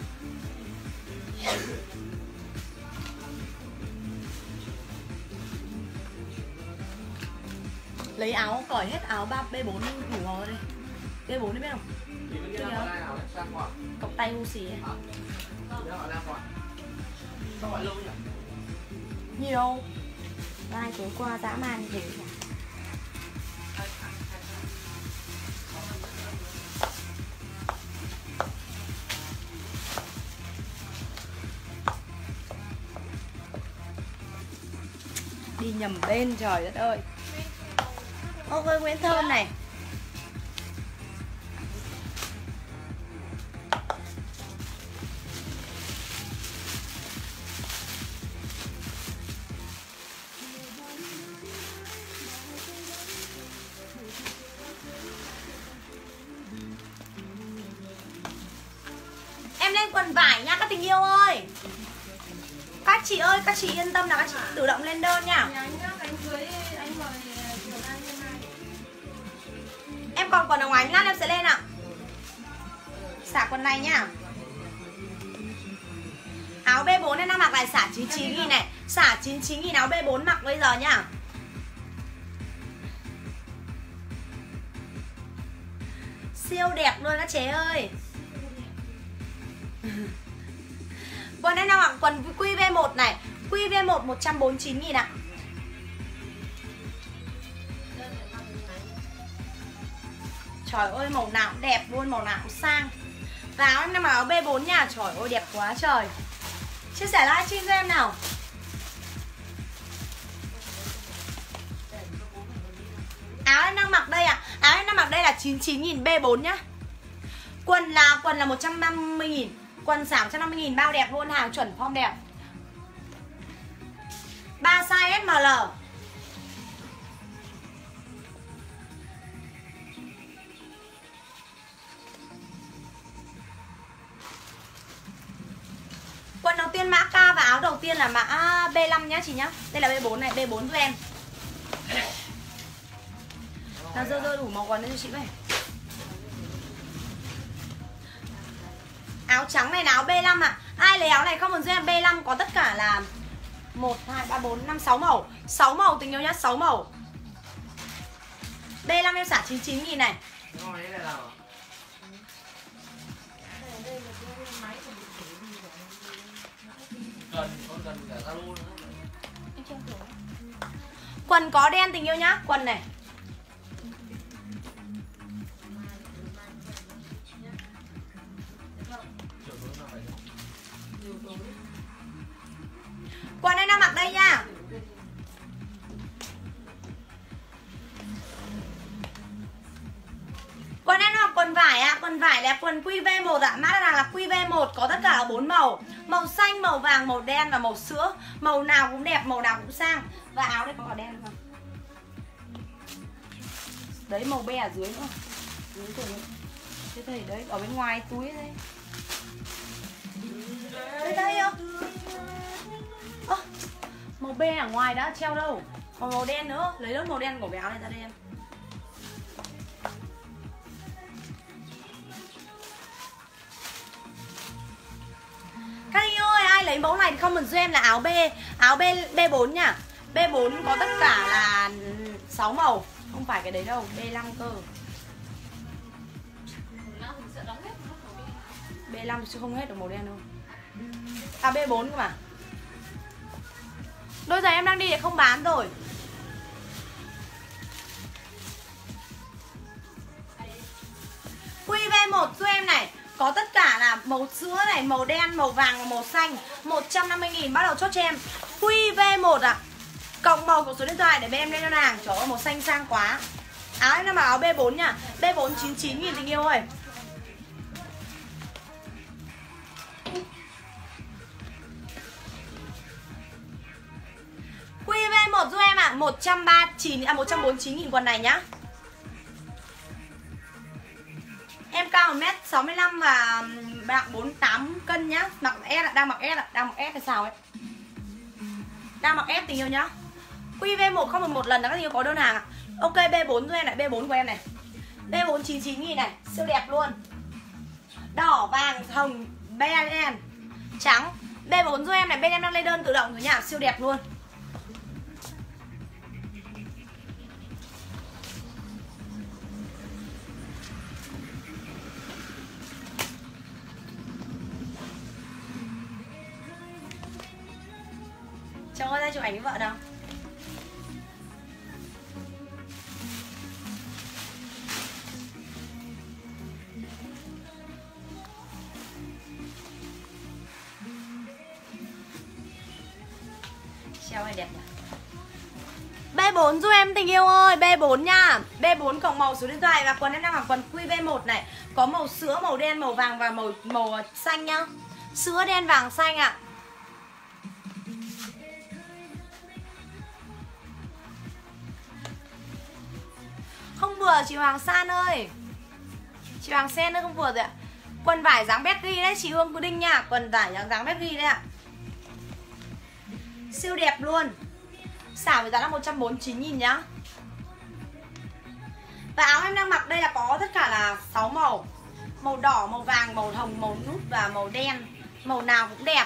Lấy áo, cởi hết áo B4 ngủ ngồi đây. B4 đấy biết không? Cọc tay ngu xì ấy. Nhiều. Mai tối qua dã man thế. Đi nhầm bên, trời đất ơi. Ok Nguyễn Thơm này. Em lên quần vải nha các tình yêu ơi. Các chị ơi, các chị yên tâm là các chị tự động lên đơn nha. Em còn quần ở ngoài lát em sẽ lên ạ. Xả quần này nhá. Áo B4 em đang mặc lại xả 99.000 này. Xả 99.000 áo B4 mặc bây giờ nhá. Siêu đẹp luôn các chế ơi. Quần em đang mặc quần QV1 này. QV1 149.000 ạ. Trời ơi màu nào cũng đẹp luôn, màu nào cũng sang. Và áo em đang mặc áo B4 nha. Trời ơi đẹp quá trời. Chia sẻ livestream cho em nào. Áo em đang mặc đây ạ. Áo em đang mặc đây là 99.000 B4 nhá. Quần là 150.000. Quần xả 150.000 bao đẹp luôn, hàng chuẩn form đẹp. 3 size SML. Quần đầu tiên mã K và áo đầu tiên là mã B5 nhá chị nhá. Đây là B4 này, B4 giúp em. Nào dơ đủ màu quần lên cho chị vậy. Áo trắng này là áo B5 ạ. Ai lấy áo này không cần giúp em, B5 có tất cả là 1, 2, 3, 4, 5, 6 màu. 6 màu tình yêu nhá, 6 màu. B5 em xả 99.000 này. Quần có đen tình yêu nhá, quần này. Quần em đang mặc đây nha. Quần em đang mặc quần vải ạ, quần vải là quần QV1 ạ, mã hàng là QV1 có tất cả là 4 màu. Màu xanh, màu vàng, màu đen và màu sữa. Màu nào cũng đẹp, màu nào cũng sang. Và áo đây có cả đen không? Đấy màu be ở dưới nữa. Dưới rồi. Thế thầy đấy, ở bên ngoài túi đây. Đây không? Màu be ở ngoài đã treo đâu. Còn màu đen nữa, lấy lớp màu đen của cái áo này ra đây em. Các anh ơi, ai lấy mẫu này thì comment giúp em là áo B4 nhá. B4 có tất cả là 6 màu, không phải cái đấy đâu, B5 cơ. B5 chứ không hết được màu đen đâu. À B4 cơ mà. Đôi giày em đang đi thì không bán rồi. QV1 giúp em này. Có tất cả là màu sữa này, màu đen, màu vàng và màu xanh. 150.000 bắt đầu chốt cho em. QV1 ạ. Cộng màu của số điện thoại để bên em lên đơn hàng. Trời ơi màu xanh sang quá. Áo em đang mặc áo B4 nha. B4 99.000 tình yêu ơi. QV1 giúp em ạ, 149.000 quần này nhá. Em cao 1m65 và nặng 48 cân nhá. Mặc S ạ, đang mặc S ạ, đang mặc S là sao ấy. Đang mặc S tình yêu nhá. QV1 không được một lần là các tình yêu có đơn hàng ạ. Ok B4 giúp em này, B4 của em này. B4 99.000 này, siêu đẹp luôn. Đỏ, vàng, hồng, be đen, trắng. B4 giúp em này, bên em đang lên đơn tự động rồi nhá, siêu đẹp luôn. Chồng ơi ra chụp ảnh với vợ nào. Treo này đẹp nhỉ. B4 giúp em tình yêu ơi, B4 nha. B4 cộng màu số điện thoại và quần em đang mặc quần QV1 này. Có màu sữa, màu đen, màu vàng và màu xanh nhá. Sữa, đen, vàng, xanh ạ. Không vừa chị Hoàng San ơi. Chị Hoàng Sen ơi không vừa rồi ạ. Quần vải dáng Betty đấy chị Hương Đinh nha. Quần vải dáng Betty đấy ạ. Siêu đẹp luôn. Xả với giá là 149.000 nhá. Và áo em đang mặc đây là có tất cả là 6 màu. Màu đỏ, màu vàng, màu hồng, màu nút và màu đen. Màu nào cũng đẹp.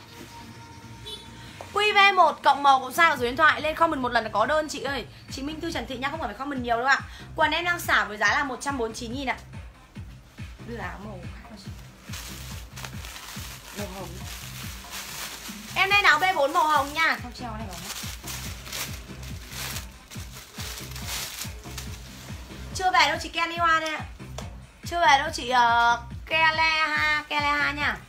QV1 cộng màu cộng size ở số điện thoại lên comment một lần là có đơn chị ơi. Chị Minh Thư Trần Thị nhá, không phải comment nhiều đâu ạ. Quần em đang xả với giá là 149.000 ạ. Đưa áo màu khác rồi chị. Màu hồng. Em lên áo B4 màu hồng nha. Không treo này vào mắt. Chưa về đâu chị Kenny Hoa đây ạ. Chưa về đâu chị Kele Ha nha.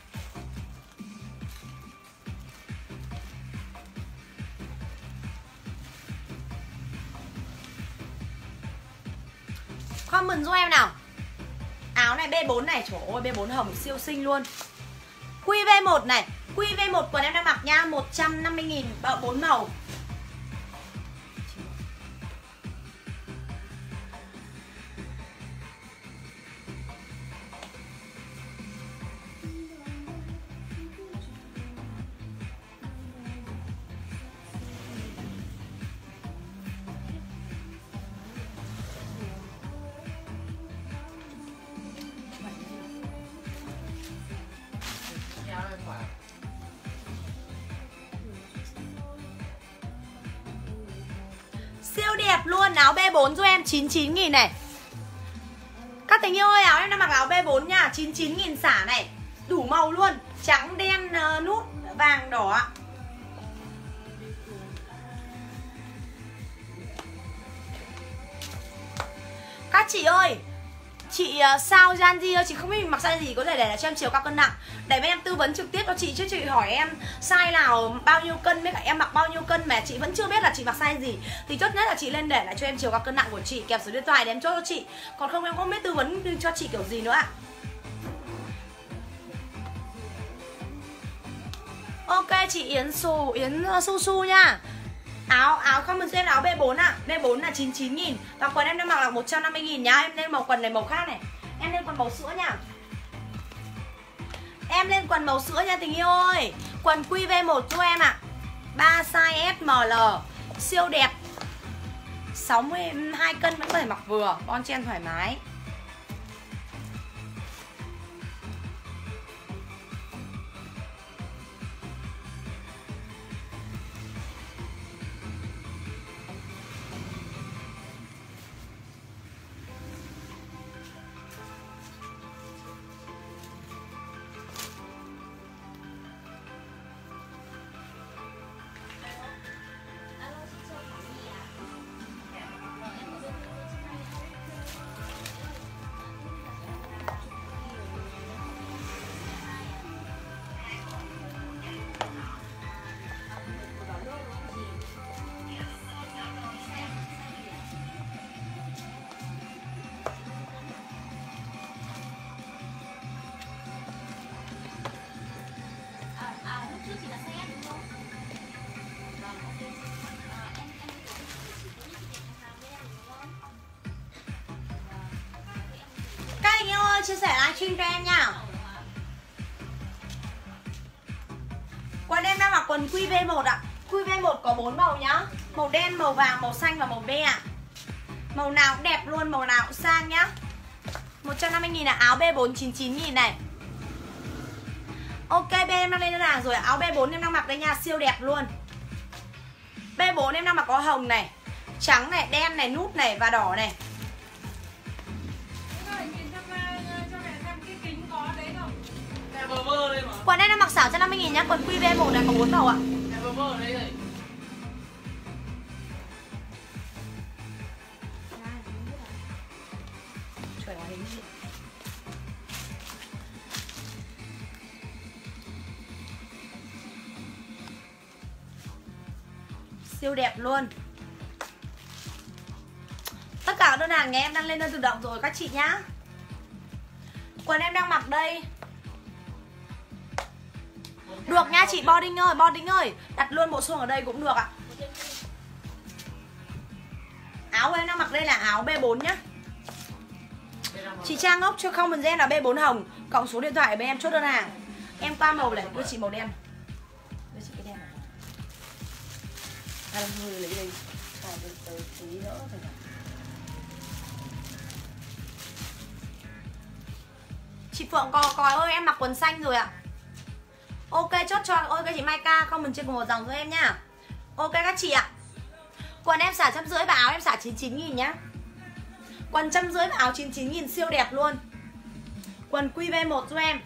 Comment giúp em nào. Áo này B4 này, trời ơi B4 hồng siêu xinh luôn. QV1 này, QV1 quần em đang mặc nha, 150.000 4 màu. Siêu đẹp luôn, áo B4 giúp em 99.000 này. Các tình yêu ơi, áo em đang mặc áo B4 nha, 99.000 xả này. Đủ màu luôn, trắng, đen, nút, vàng, đỏ. Các chị ơi, chị sao Janji ơi, chị không biết mình mặc size gì, có thể để cho em chiều cao cân nặng để bên em tư vấn trực tiếp cho chị, chứ chị hỏi em size nào bao nhiêu cân với cả em mặc bao nhiêu cân mà chị vẫn chưa biết là chị mặc size gì thì tốt nhất là chị lên để lại cho em chiều cao cân nặng của chị kèm số điện thoại để em chốt cho chị, còn không em không biết tư vấn cho chị kiểu gì nữa ạ. Ok chị Yến Su Su nha. Áo comment cho em áo B4 ạ. B4 là 99.000 và quần em đang mặc là 150.000 nhá. Em lên màu quần này màu khác này. Em lên quần màu sữa nha. Em lên quần màu sữa nha tình yêu ơi. Quần QV1 cho em ạ. 3 size SML. Siêu đẹp. 62 cân vẫn có thể mặc vừa, bon chen thoải mái. Chia sẻ livestream cho em nha. Quần em đang mặc quần QV1 ạ. QV1 có 4 màu nhá. Màu đen, màu vàng, màu xanh và màu be ạ. Màu nào cũng đẹp luôn, màu nào cũng sang nhá. 150.000 là áo B4 99.000 này. Ok, bên em đang lên đơn hàng rồi. Áo B4 em đang mặc đây nha, siêu đẹp luôn. B4 em đang mặc có hồng này, trắng này, đen này, nút này và đỏ này. Quần em đang mặc xảo 150.000 nhá. Quần QV1 này có 4 màu ạ. Siêu đẹp luôn. Tất cả các đơn hàng nhà em đang lên đơn tự động rồi các chị nhá. Quần em đang mặc đây. Được nha chị Boding ơi, đặt luôn bộ xuông ở đây cũng được ạ. Áo em đang mặc đây là áo B4 nhá. Chị Trang ngốc cho comment gen là B4 hồng, cộng số điện thoại bên em chốt đơn hàng. Em qua màu này, đưa chị màu đen. Đưa chị cái đen này. Hơi lấy đây. Từ tí nữa phải. Phượng Còi ơi, em mặc quần xanh rồi ạ. Ok, chốt cho. Ok chị Mai Ca comment trên cùng một dòng cho em nhá. Ok các chị ạ. Quần em xả 150 và áo em xả 99.000 nhá. Quần 150 và áo 99.000 siêu đẹp luôn. Quần QV1 cho em.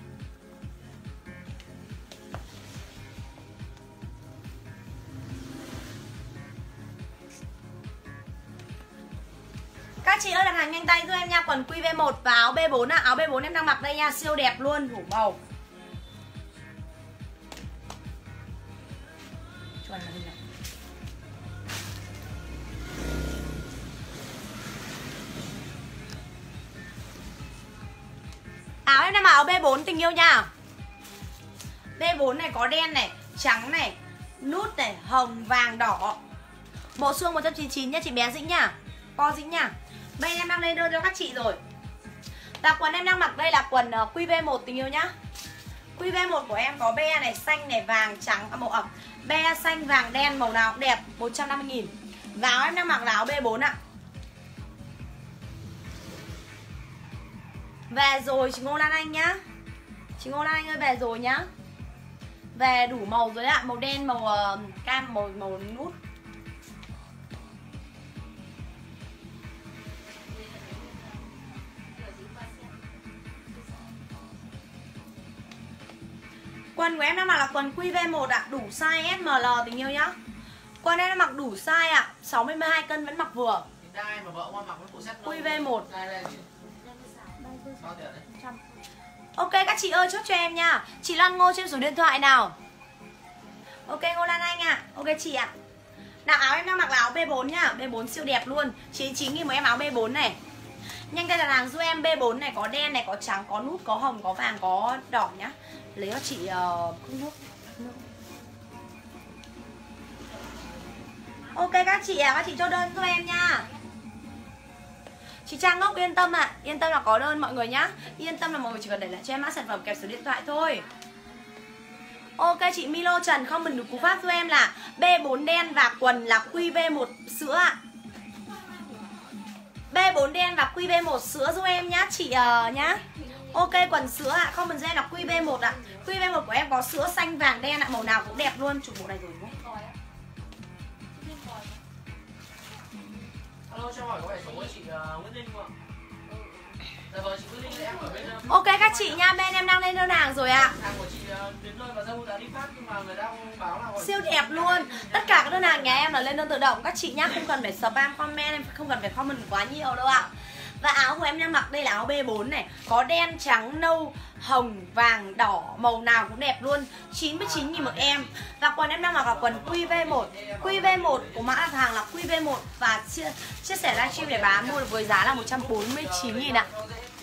Các chị ơi đặt hàng nhanh tay giúp em nha. Quần QV1 và áo B4 ạ. Áo B4 em đang mặc đây nha, siêu đẹp luôn, đủ màu. Cho anh này. Áo em đang mặc áo B4 tình yêu nha. B4 này có đen này, trắng này, nút này, hồng, vàng, đỏ. Bộ xương 199 nha chị bé Dĩnh nha. Co Dĩnh nha. Bên em đang lên đơn cho các chị rồi. Và quần em đang mặc đây là quần QV1 tình yêu nhá. QV1 của em có be này, xanh này, vàng, trắng, màu ẩm. Be xanh, vàng, đen, màu nào cũng đẹp, 150.000. Và áo em đang mặc là áo B4 ạ. Về rồi chị Ngô Lan Anh nhá. Chị Ngô Lan Anh ơi về rồi nhá. Về đủ màu rồi ạ, màu đen, màu cam, màu nút. Quần của em đang mặc là quần QV1 ạ, đủ size SML tình yêu nhá. Quần em đang mặc đủ size ạ, 62 cân vẫn mặc vừa. QV1. Ok các chị ơi chốt cho em nha. Chị Lan Ngô trên số điện thoại nào. Ok Ngô Lan Anh ạ. Ok chị ạ. Nào áo em đang mặc là áo B4 nhá. B4 siêu đẹp luôn. 99.000 một em áo B4 này. Nhanh tay đặt hàng giúp em. B4 này có đen này, có trắng, có nút, có hồng, có vàng, có đỏ nhá. Lấy cho chị không nước. Ok các chị ạ, các chị cho đơn giúp em nha. Chị Trang Ngốc yên tâm ạ. Yên tâm là có đơn mọi người nhá. Yên tâm là mọi người chỉ cần để lại cho em mã sản phẩm kèm số điện thoại thôi. Ok chị Milo Trần comment được cú pháp giúp em là B4 đen và quần là QV1 sữa ạ. B4 đen và QV1 sữa giúp em nhá chị nhá. Ok quần sữa ạ, comment giúp em là QV1 ạ. QV1 của em có sữa xanh vàng đen ạ, màu nào cũng đẹp luôn. Chụp bộ này rồi đúng không? Alo cho hỏi có phải số của chị Nguyễn Linh không ạ? Dạ vâng, chị Nguyễn Linh em ở bên ok các chị nha, bên em đang lên đơn hàng rồi ạ. Hàng của chị đến nơi và dâu đã đi phát nhưng mà người ta báo là siêu đẹp luôn. Tất cả các đơn hàng nhà em là lên đơn tự động các chị nhá, không cần phải spam comment, em không cần phải comment quá nhiều đâu ạ. Và áo của em đang mặc đây là áo B4 này, có đen, trắng, nâu, hồng, vàng, đỏ, màu nào cũng đẹp luôn. 99.000 một em. Và quần em đang mặc là quần QV1. QV1 của mã đặt hàng là QV1 và chia sẻ livestream để bán mua được với giá là 149.000 ạ.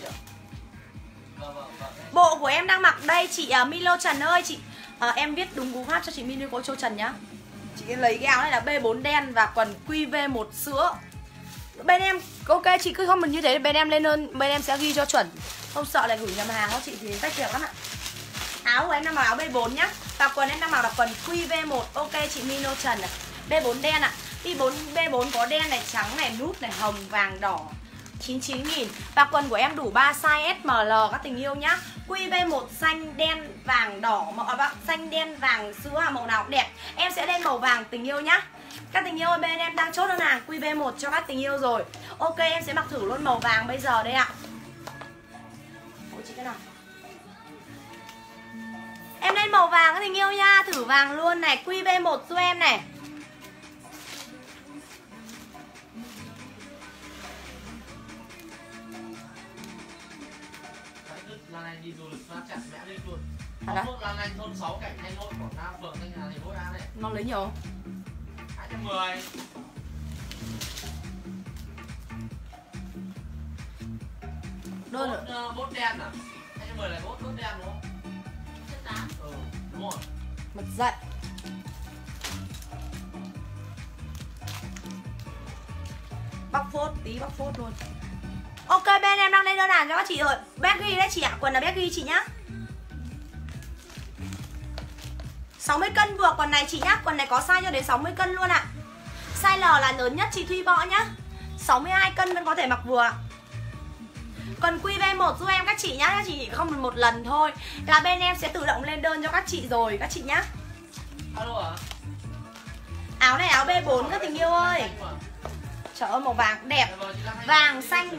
Bộ của em đang mặc đây chị Milo Trần ơi, chị em viết đúng cú pháp cho chị Milo Châu Trần nhá. Chị lấy cái áo này là B4 đen và quần QV1 sữa. Bên em ok chị cứ comment như thế, bên em lên đơn, bên em sẽ ghi cho chuẩn, không sợ là gửi nhầm hàng đó chị thì tách đẹp lắm ạ. Áo của em đang mặc áo B4 nhá, và quần em đang mặc là quần QV1. Ok chị Milo Trần này, B4 đen ạ. B4 có đen này, trắng này, nút này, hồng, vàng, đỏ, 99.000. Và quần của em đủ 3 size SML các tình yêu nhá. QV1 xanh, đen, vàng, đỏ, xanh, đen, vàng, sữa màu nào cũng đẹp. Em sẽ lên màu vàng tình yêu nhá. Các tình yêu ơi, bên em đang chốt đơn hàng QV1 cho các tình yêu rồi. Ok em sẽ mặc thử luôn màu vàng bây giờ đây ạ. Ôi chị cái nào? Em lên màu vàng các tình yêu nha, thử vàng luôn này, QV1 cho em này. Lan Anh đi du lịch phát chặt mẹ đi luôn. Hả? Lan Anh thôn 6 cảnh Thanh Lôi, Quảng Nam, phường Thanh Hà, thành phố An này. Nó lấy nhiều. 210. Đơn bốt đen à? 210 là bốt đen đúng không? Ừ, đúng rồi. Mật dậy. Bóc phốt, tí bóc phốt luôn. Ok bên em đang lên đơn hàng cho các chị rồi. Becky đấy chị ạ, quần là Becky chị nhá. 60 cân vừa quần này chị nhá, quần này có size cho đến 60 cân luôn ạ. Size L là lớn nhất chị Thuy Võ nhá. 62 cân vẫn có thể mặc vừa ạ. Còn QV1 giúp em các chị nhá. Các chị chỉ không được một lần thôi là bên em sẽ tự động lên đơn cho các chị rồi các chị nhá. Alo ạ. Áo này áo B4 các tình yêu ơi. Trời ơi màu vàng cũng đẹp. Vàng xanh.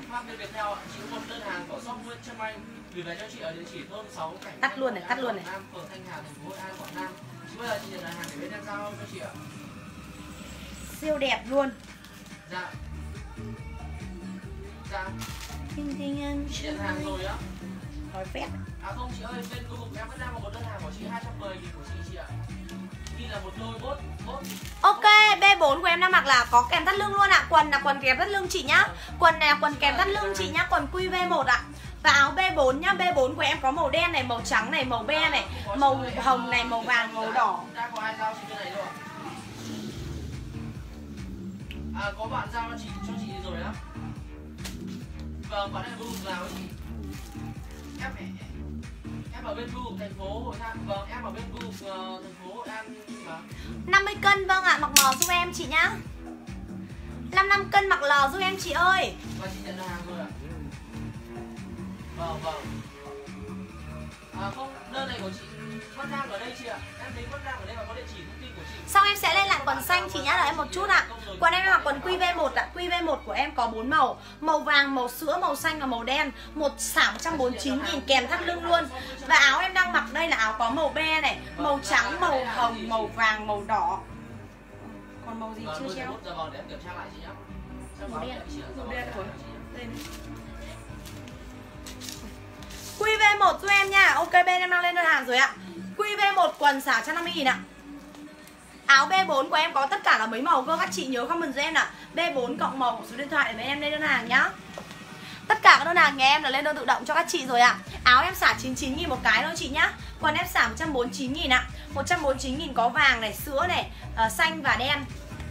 Gửi về cho chị ở địa chỉ thôn 6 Cảnh Tắt luôn này, tắt luôn này. Nam, phường Thanh Hà, thành phố Hội An, Quảng Nam. Bây giờ chị nhận hàng để bên em giao cho chị ạ. Siêu đẹp luôn. Dạ. Dạ. Chị nhận hàng rồi á. Nói phép. À không chị ơi, bên Google em vẫn đang một đơn hàng của chị 210.000 của chị ạ. Đi là một đôi bốt. Ok, B4 của em đang mặc là có kèm thắt lưng luôn ạ. Quần là quần kèm thắt lưng chị nhá. Quần này là quần kèm thắt lưng chị nhá. Quần QV1 ạ. Và áo B4 nhá. B4 của em có màu đen này, màu trắng này, màu be này, màu hồng này, màu vàng, màu đỏ. Đã có ai giao chị cái này rồi ạ? À có bạn giao cho chị rồi á. Vâng, bạn em Google nào ấy chị? Em ở bên Google thành phố Hội An. Vâng, em ở bên Google thành phố Hội An mà. 50 cân vâng ạ, mặc mò giúp em chị nhá. 55 cân mặc lò giúp em chị ơi. Và chị nhận được hàng rồi ạ. Vâng. À không, đơn này của chị vẫn đang ở đây chị ạ. Em thấy vẫn đang ở đây và có địa chỉ thông tin của chị. Xong em sẽ lên lại quần xanh chị nhá, đợi em một chút ạ. Quần em mặc quần QV1 ạ. QV1 của em có 4 màu. Màu vàng, màu sữa, màu xanh và màu đen. Một xả 149.000 kèm thắt lưng luôn. Và áo em đang mặc đây là áo có màu be này, màu trắng, màu hồng, màu vàng, màu đỏ. Còn màu gì chưa treo? Vâng, để em kiểm tra lại chị nhá. Màu đen. Màu đen rồi. QV1 giúp em nha. Ok, bên em đang lên đơn hàng rồi ạ. QV1 quần xả 150.000 ạ. Áo B4 của em có tất cả là mấy màu cơ. Các chị nhớ comment cho em là B4 cộng màu số điện thoại để bên em lên đơn hàng nhá. Tất cả các đơn hàng nhà em là lên đơn tự động cho các chị rồi ạ. Áo em xả 99.000 một cái thôi chị nhá. Quần em xả 149.000 ạ. 149.000 có vàng này, sữa này, xanh và đen.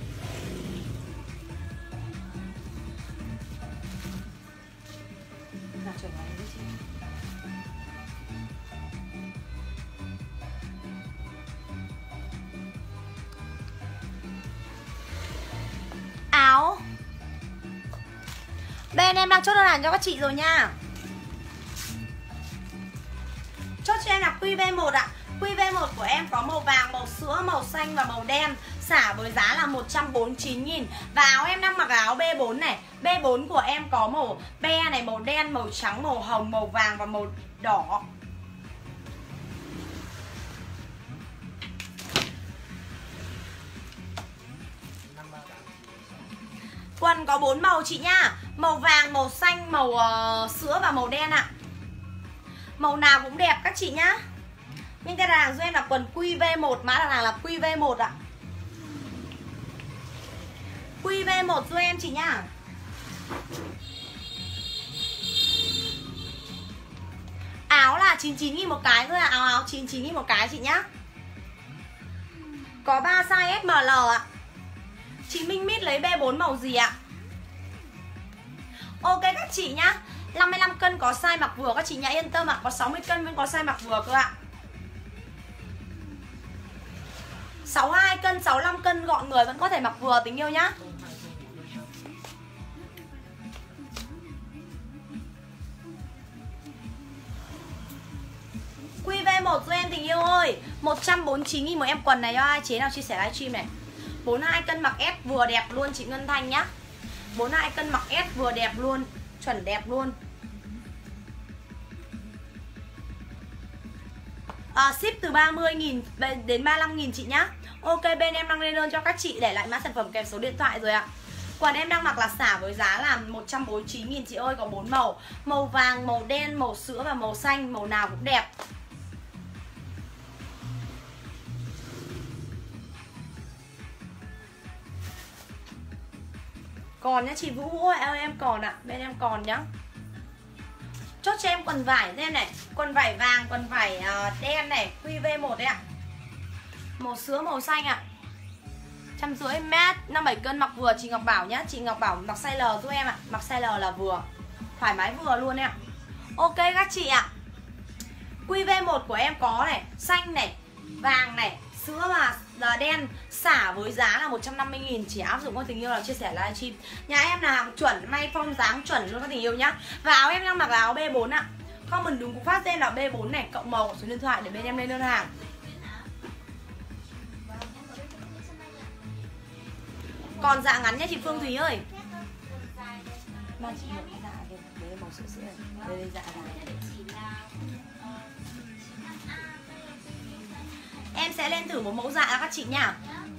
Áo bên em đang chốt đơn hàng cho các chị rồi nha. Chốt cho em là QV1 ạ. QV1 của em có màu vàng, màu sữa, màu xanh và màu đen. Xả với giá là 149.000. Và áo em đang mặc áo B4 này. B4 của em có màu be này, màu đen, màu trắng, màu hồng, màu vàng và màu đỏ. Quần có 4 màu chị nha. Màu vàng, màu xanh, màu sữa và màu đen ạ. Màu nào cũng đẹp các chị nhá. Nhưng cái hàng giúp em là quần QV1, mã đặt hàng là QV1 ạ. QV1 giúp em chị nhá. Áo là 99.000 một cái thôi ạ. Áo 99.000 một cái chị nhá. Có 3 size SML ạ. Chị Minh Mít lấy B4 màu gì ạ? Ok các chị nhá. 55 cân có size mặc vừa các chị nhá, yên tâm ạ. Có 60 cân vẫn có size mặc vừa cơ ạ. 62 cân, 65 cân gọn người vẫn có thể mặc vừa tình yêu nhá. QV1 cho em tình yêu ơi. 149.000 một em quần này cho ai chế nào chia sẻ livestream này. 42 cân mặc S vừa đẹp luôn chị Ngân Thanh nhá. 42 cân mặc S vừa đẹp luôn, chuẩn đẹp luôn. Ship từ 30.000 đến 35.000 chị nhá. Ok, bên em đang lên đơn cho các chị để lại mã sản phẩm kèm số điện thoại rồi ạ. Quần em đang mặc là xả với giá là 149.000 chị ơi, có 4 màu. Màu vàng, màu đen, màu sữa và màu xanh, màu nào cũng đẹp. Còn nhá chị Vũ ơi, em còn ạ, bên em còn nhá. Chốt cho em quần vải em này, quần vải vàng, quần vải đen này, QV1 đấy ạ. Màu sữa, màu xanh ạ. 150 mét, 57 cân mặc vừa chị Ngọc Bảo nhá. Chị Ngọc Bảo mặc size L giúp em ạ. Mặc size L là vừa, thoải mái vừa luôn em ạ. Ok các chị ạ. QV1 của em có này, xanh này, vàng này, sữa và đen xả với giá là 150.000, chỉ áp dụng con tình yêu nào chia sẻ livestream. Nhà em là hàng chuẩn, may form dáng chuẩn luôn các tình yêu nhá. Và áo em đang mặc là áo B4 ạ. Comment đúng cú phát tên là B4 này, cộng màu số điện thoại để bên em lên đơn hàng. Còn dạ ngắn nha chị Phương Thúy ơi. Mà chị một cái dạ kìa, đấy màu sữa sữa này. Đây dạ dài. Em sẽ lên thử một mẫu dạ các chị nha.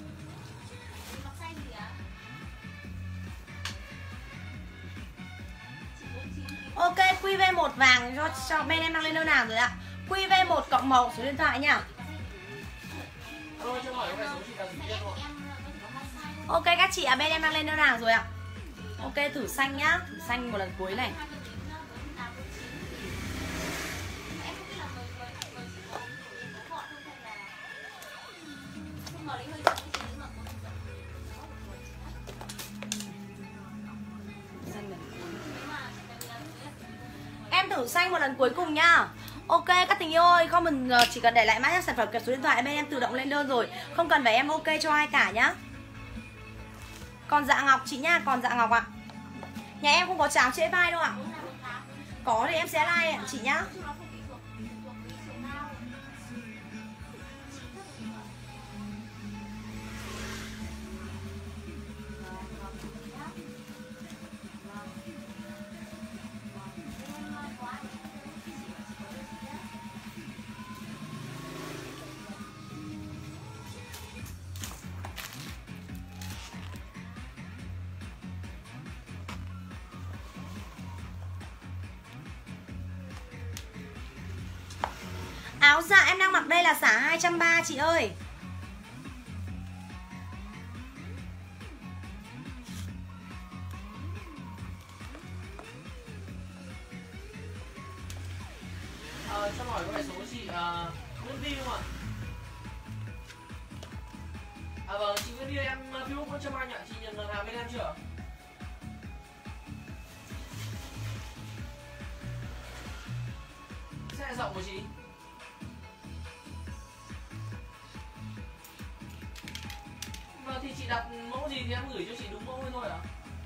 Ok, QV1 vàng cho bên em đang lên đơn hàng rồi ạ. QV1 cộng màu số điện thoại nha. Ok các chị bên em đang lên đơn hàng rồi ạ. Ok, thử xanh nhá, thử xanh một lần cuối này. Em thử xanh một lần cuối cùng nhá. Ok các tình yêu ơi, không mình chỉ cần để lại mã sản phẩm kèm số điện thoại bên em tự động lên đơn rồi. Không cần phải em ok cho ai cả nhá. Còn dạ ngọc chị nha, còn dạ ngọc ạ. Nhà em không có cháo trễ vai đâu ạ. Có thì em sẽ like chị nhá. Áo dạ em đang mặc đây là xả 230 chị ơi. Cho hỏi có phải số chị Nguyễn Vi không ạ? Vâng, chị Nguyễn Vi em Facebook có cho anh ạ, chị nhận hàng bên em chưa? Xe rộng của chị. Vâng, thì chị đặt mẫu gì thì em gửi cho chị đúng mẫu thôi ạ.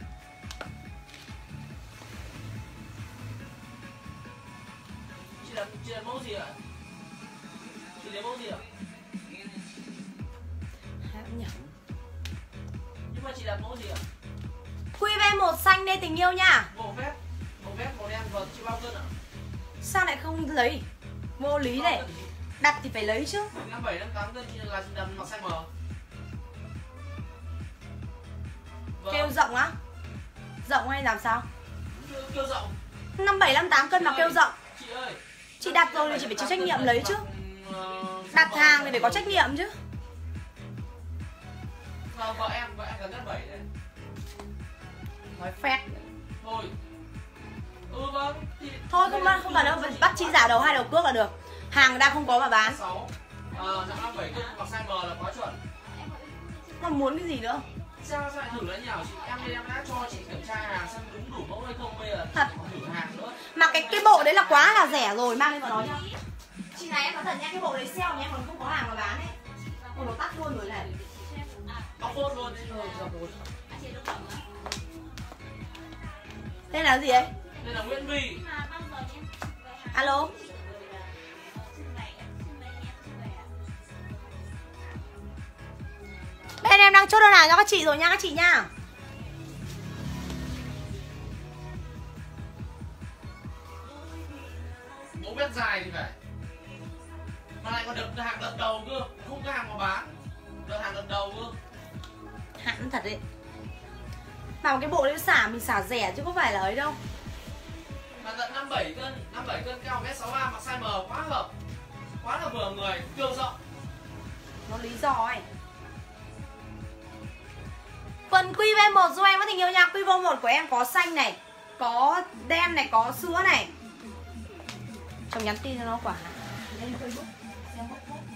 Chị đặt mẫu gì ạ? Chị lấy mẫu gì ạ? Nhưng mà chị đặt mẫu gì ạ? QV1 xanh đây tình yêu nha. Màu vét, màu đen, vâng, chị bao cân ạ? Sao lại không lấy? Vô lý này. Đặt thì phải lấy chứ. 57, 58 cân chị là chị đặt mặc size M. Vâng. Kêu rộng á? Rộng hay làm sao? Kêu rộng. 57, 58 cân mà kêu rộng. Chị ơi. Chị đặt rồi thì chị phải chịu trách nhiệm lấy chứ. Đặt hàng thì phải có trách nhiệm chứ. Vợ em gần nhất 7 đấy. Nói phét. Thôi. Vâng. Thì thôi không cần đâu, bắt chi giả đầu 2 đầu cước là được. Hàng đang không có mà bán. 6. 57 cân mặc size M là quá chuẩn. Mà muốn cái gì nữa? Sao lại thử lấy nhào chị? Em đã cho chị kiểm tra hàng xem đúng đủ mẫu hay không, bây giờ thật thử hàng nữa. Mà cái bộ đấy là quá là rẻ rồi, mang lên vào nói nhá. Chị này em nói thật nha, cái bộ đấy sale nhá, còn không có hàng mà bán ấy. Ôi nó tắt luôn rồi này. Bóc phốt luôn. Tên là gì ấy? Đây là Nguyễn Vi. Alo. Bên em đang chốt đơn hàng cho các chị rồi nha các chị nha. Bố mét dài thì phải. Mà lại còn được hàng đợt đầu cơ, không có hàng mà bán. Đợt hàng đợt đầu cơ. Hãng thật đấy. Mà cái bộ đấy xả mình xả rẻ chứ không phải là ấy đâu. Mà tận 57 cân cao 1m63 mặc size M quá hợp. Quá là vừa người, kêu rộng. Nó lý do ấy. Phần QV1 giúp em có tình yêu nha. QV1 của em có xanh này, có đen này, có sữa này. Chồng nhắn tin cho nó quả. Lên Facebook xem bốc bốc.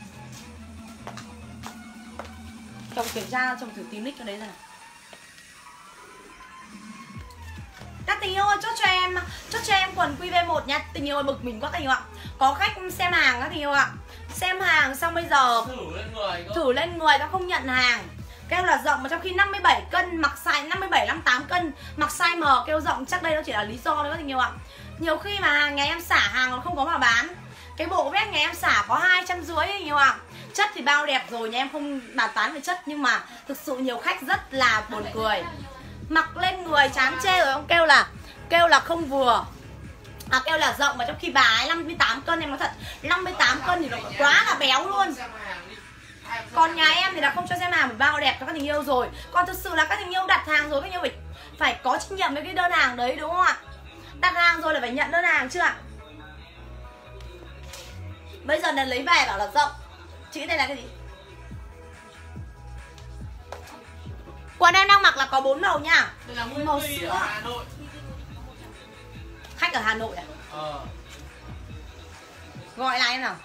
Chồng kiểm tra, chồng thử tìm nick cho đấy rồi. Các tình yêu ơi, chốt cho em chốt cho em quần QV1 nha. Tình yêu ơi, bực mình quá tình yêu ạ. Có khách xem hàng các tình yêu ạ. Xem hàng xong bây giờ thử lên người nó không nhận hàng. Kêu là rộng mà trong khi 57 cân, mặc size 57, 58 cân, mặc size M kêu rộng, chắc đây nó chỉ là lý do thôi các tình yêu ạ. Nhiều khi mà nhà em xả hàng nó không có mà bán. Cái bộ vest nhà em xả có 250 tình yêu ạ. Chất thì bao đẹp rồi, nhà em không bàn tán về chất, nhưng mà thực sự nhiều khách rất là buồn cười. Mặc lên người chán chê rồi, ông kêu là không vừa. Kêu là rộng mà trong khi bà ấy 58 cân, em nói thật, 58 cân thì nó quá là béo luôn. Còn nhà em thì là không cho xem hàng, mình bao đẹp cho các tình yêu rồi. Còn thực sự là các tình yêu đặt hàng rồi, các tình yêu phải có trách nhiệm với cái đơn hàng đấy, đúng không ạ? Đặt hàng rồi là phải nhận đơn hàng chưa ạ? Bây giờ là lấy về bảo là rộng. Chữ đây là cái gì? Quần em đang mặc là có 4 màu nha. Màu sữa. Khách ở Hà Nội à? Gọi lại em nào.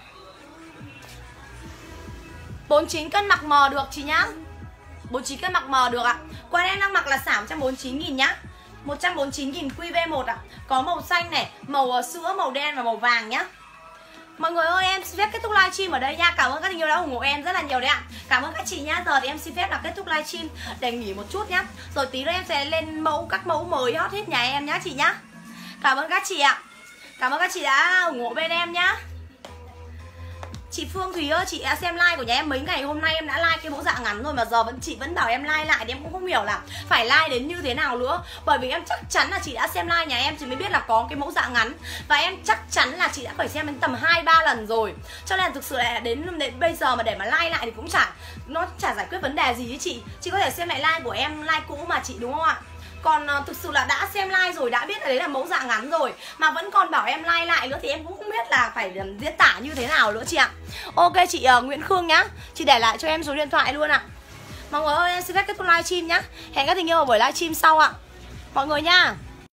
49 cân mặc mờ được chị nhá. 49 cân mặc mờ được ạ. Quần em đang mặc là xả 149.000 nhá. 149.000 QV1 ạ. Có màu xanh này, màu sữa, màu đen và màu vàng nhá. Mọi người ơi, em xin phép kết thúc livestream ở đây nha. Cảm ơn các tình yêu đã ủng hộ em rất là nhiều đấy ạ. Cảm ơn các chị nhá. Giờ thì em xin phép là kết thúc livestream để nghỉ một chút nhá. Rồi tí nữa em sẽ lên các mẫu mới hot hit nhà em nhá chị nhá. Cảm ơn các chị ạ. Cảm ơn các chị đã ủng hộ bên em nhá. Chị Phương Thúy ơi, chị đã xem like của nhà em mấy ngày hôm nay, em đã like cái mẫu dạ ngắn rồi mà giờ chị vẫn bảo em like lại thì em cũng không hiểu là phải like đến như thế nào nữa. Bởi vì em chắc chắn là chị đã xem like nhà em, chị mới biết là có cái mẫu dạ ngắn. Và em chắc chắn là chị đã phải xem đến tầm 2-3 lần rồi. Cho nên là thực sự là đến bây giờ mà để mà like lại thì cũng chả giải quyết vấn đề gì với chị. Chị có thể xem lại like của em, like cũ mà chị, đúng không ạ? Còn thực sự là đã xem like rồi, đã biết là đấy là mẫu dạ ngắn rồi mà vẫn còn bảo em like lại nữa thì em cũng không biết là phải diễn tả như thế nào nữa chị ạ. Ok chị Nguyễn Khương nhá. Chị để lại cho em số điện thoại luôn ạ. Mọi người ơi, em xin phép kết thúc livestream nhá. Hẹn các tình yêu ở buổi livestream sau ạ. Mọi người nha.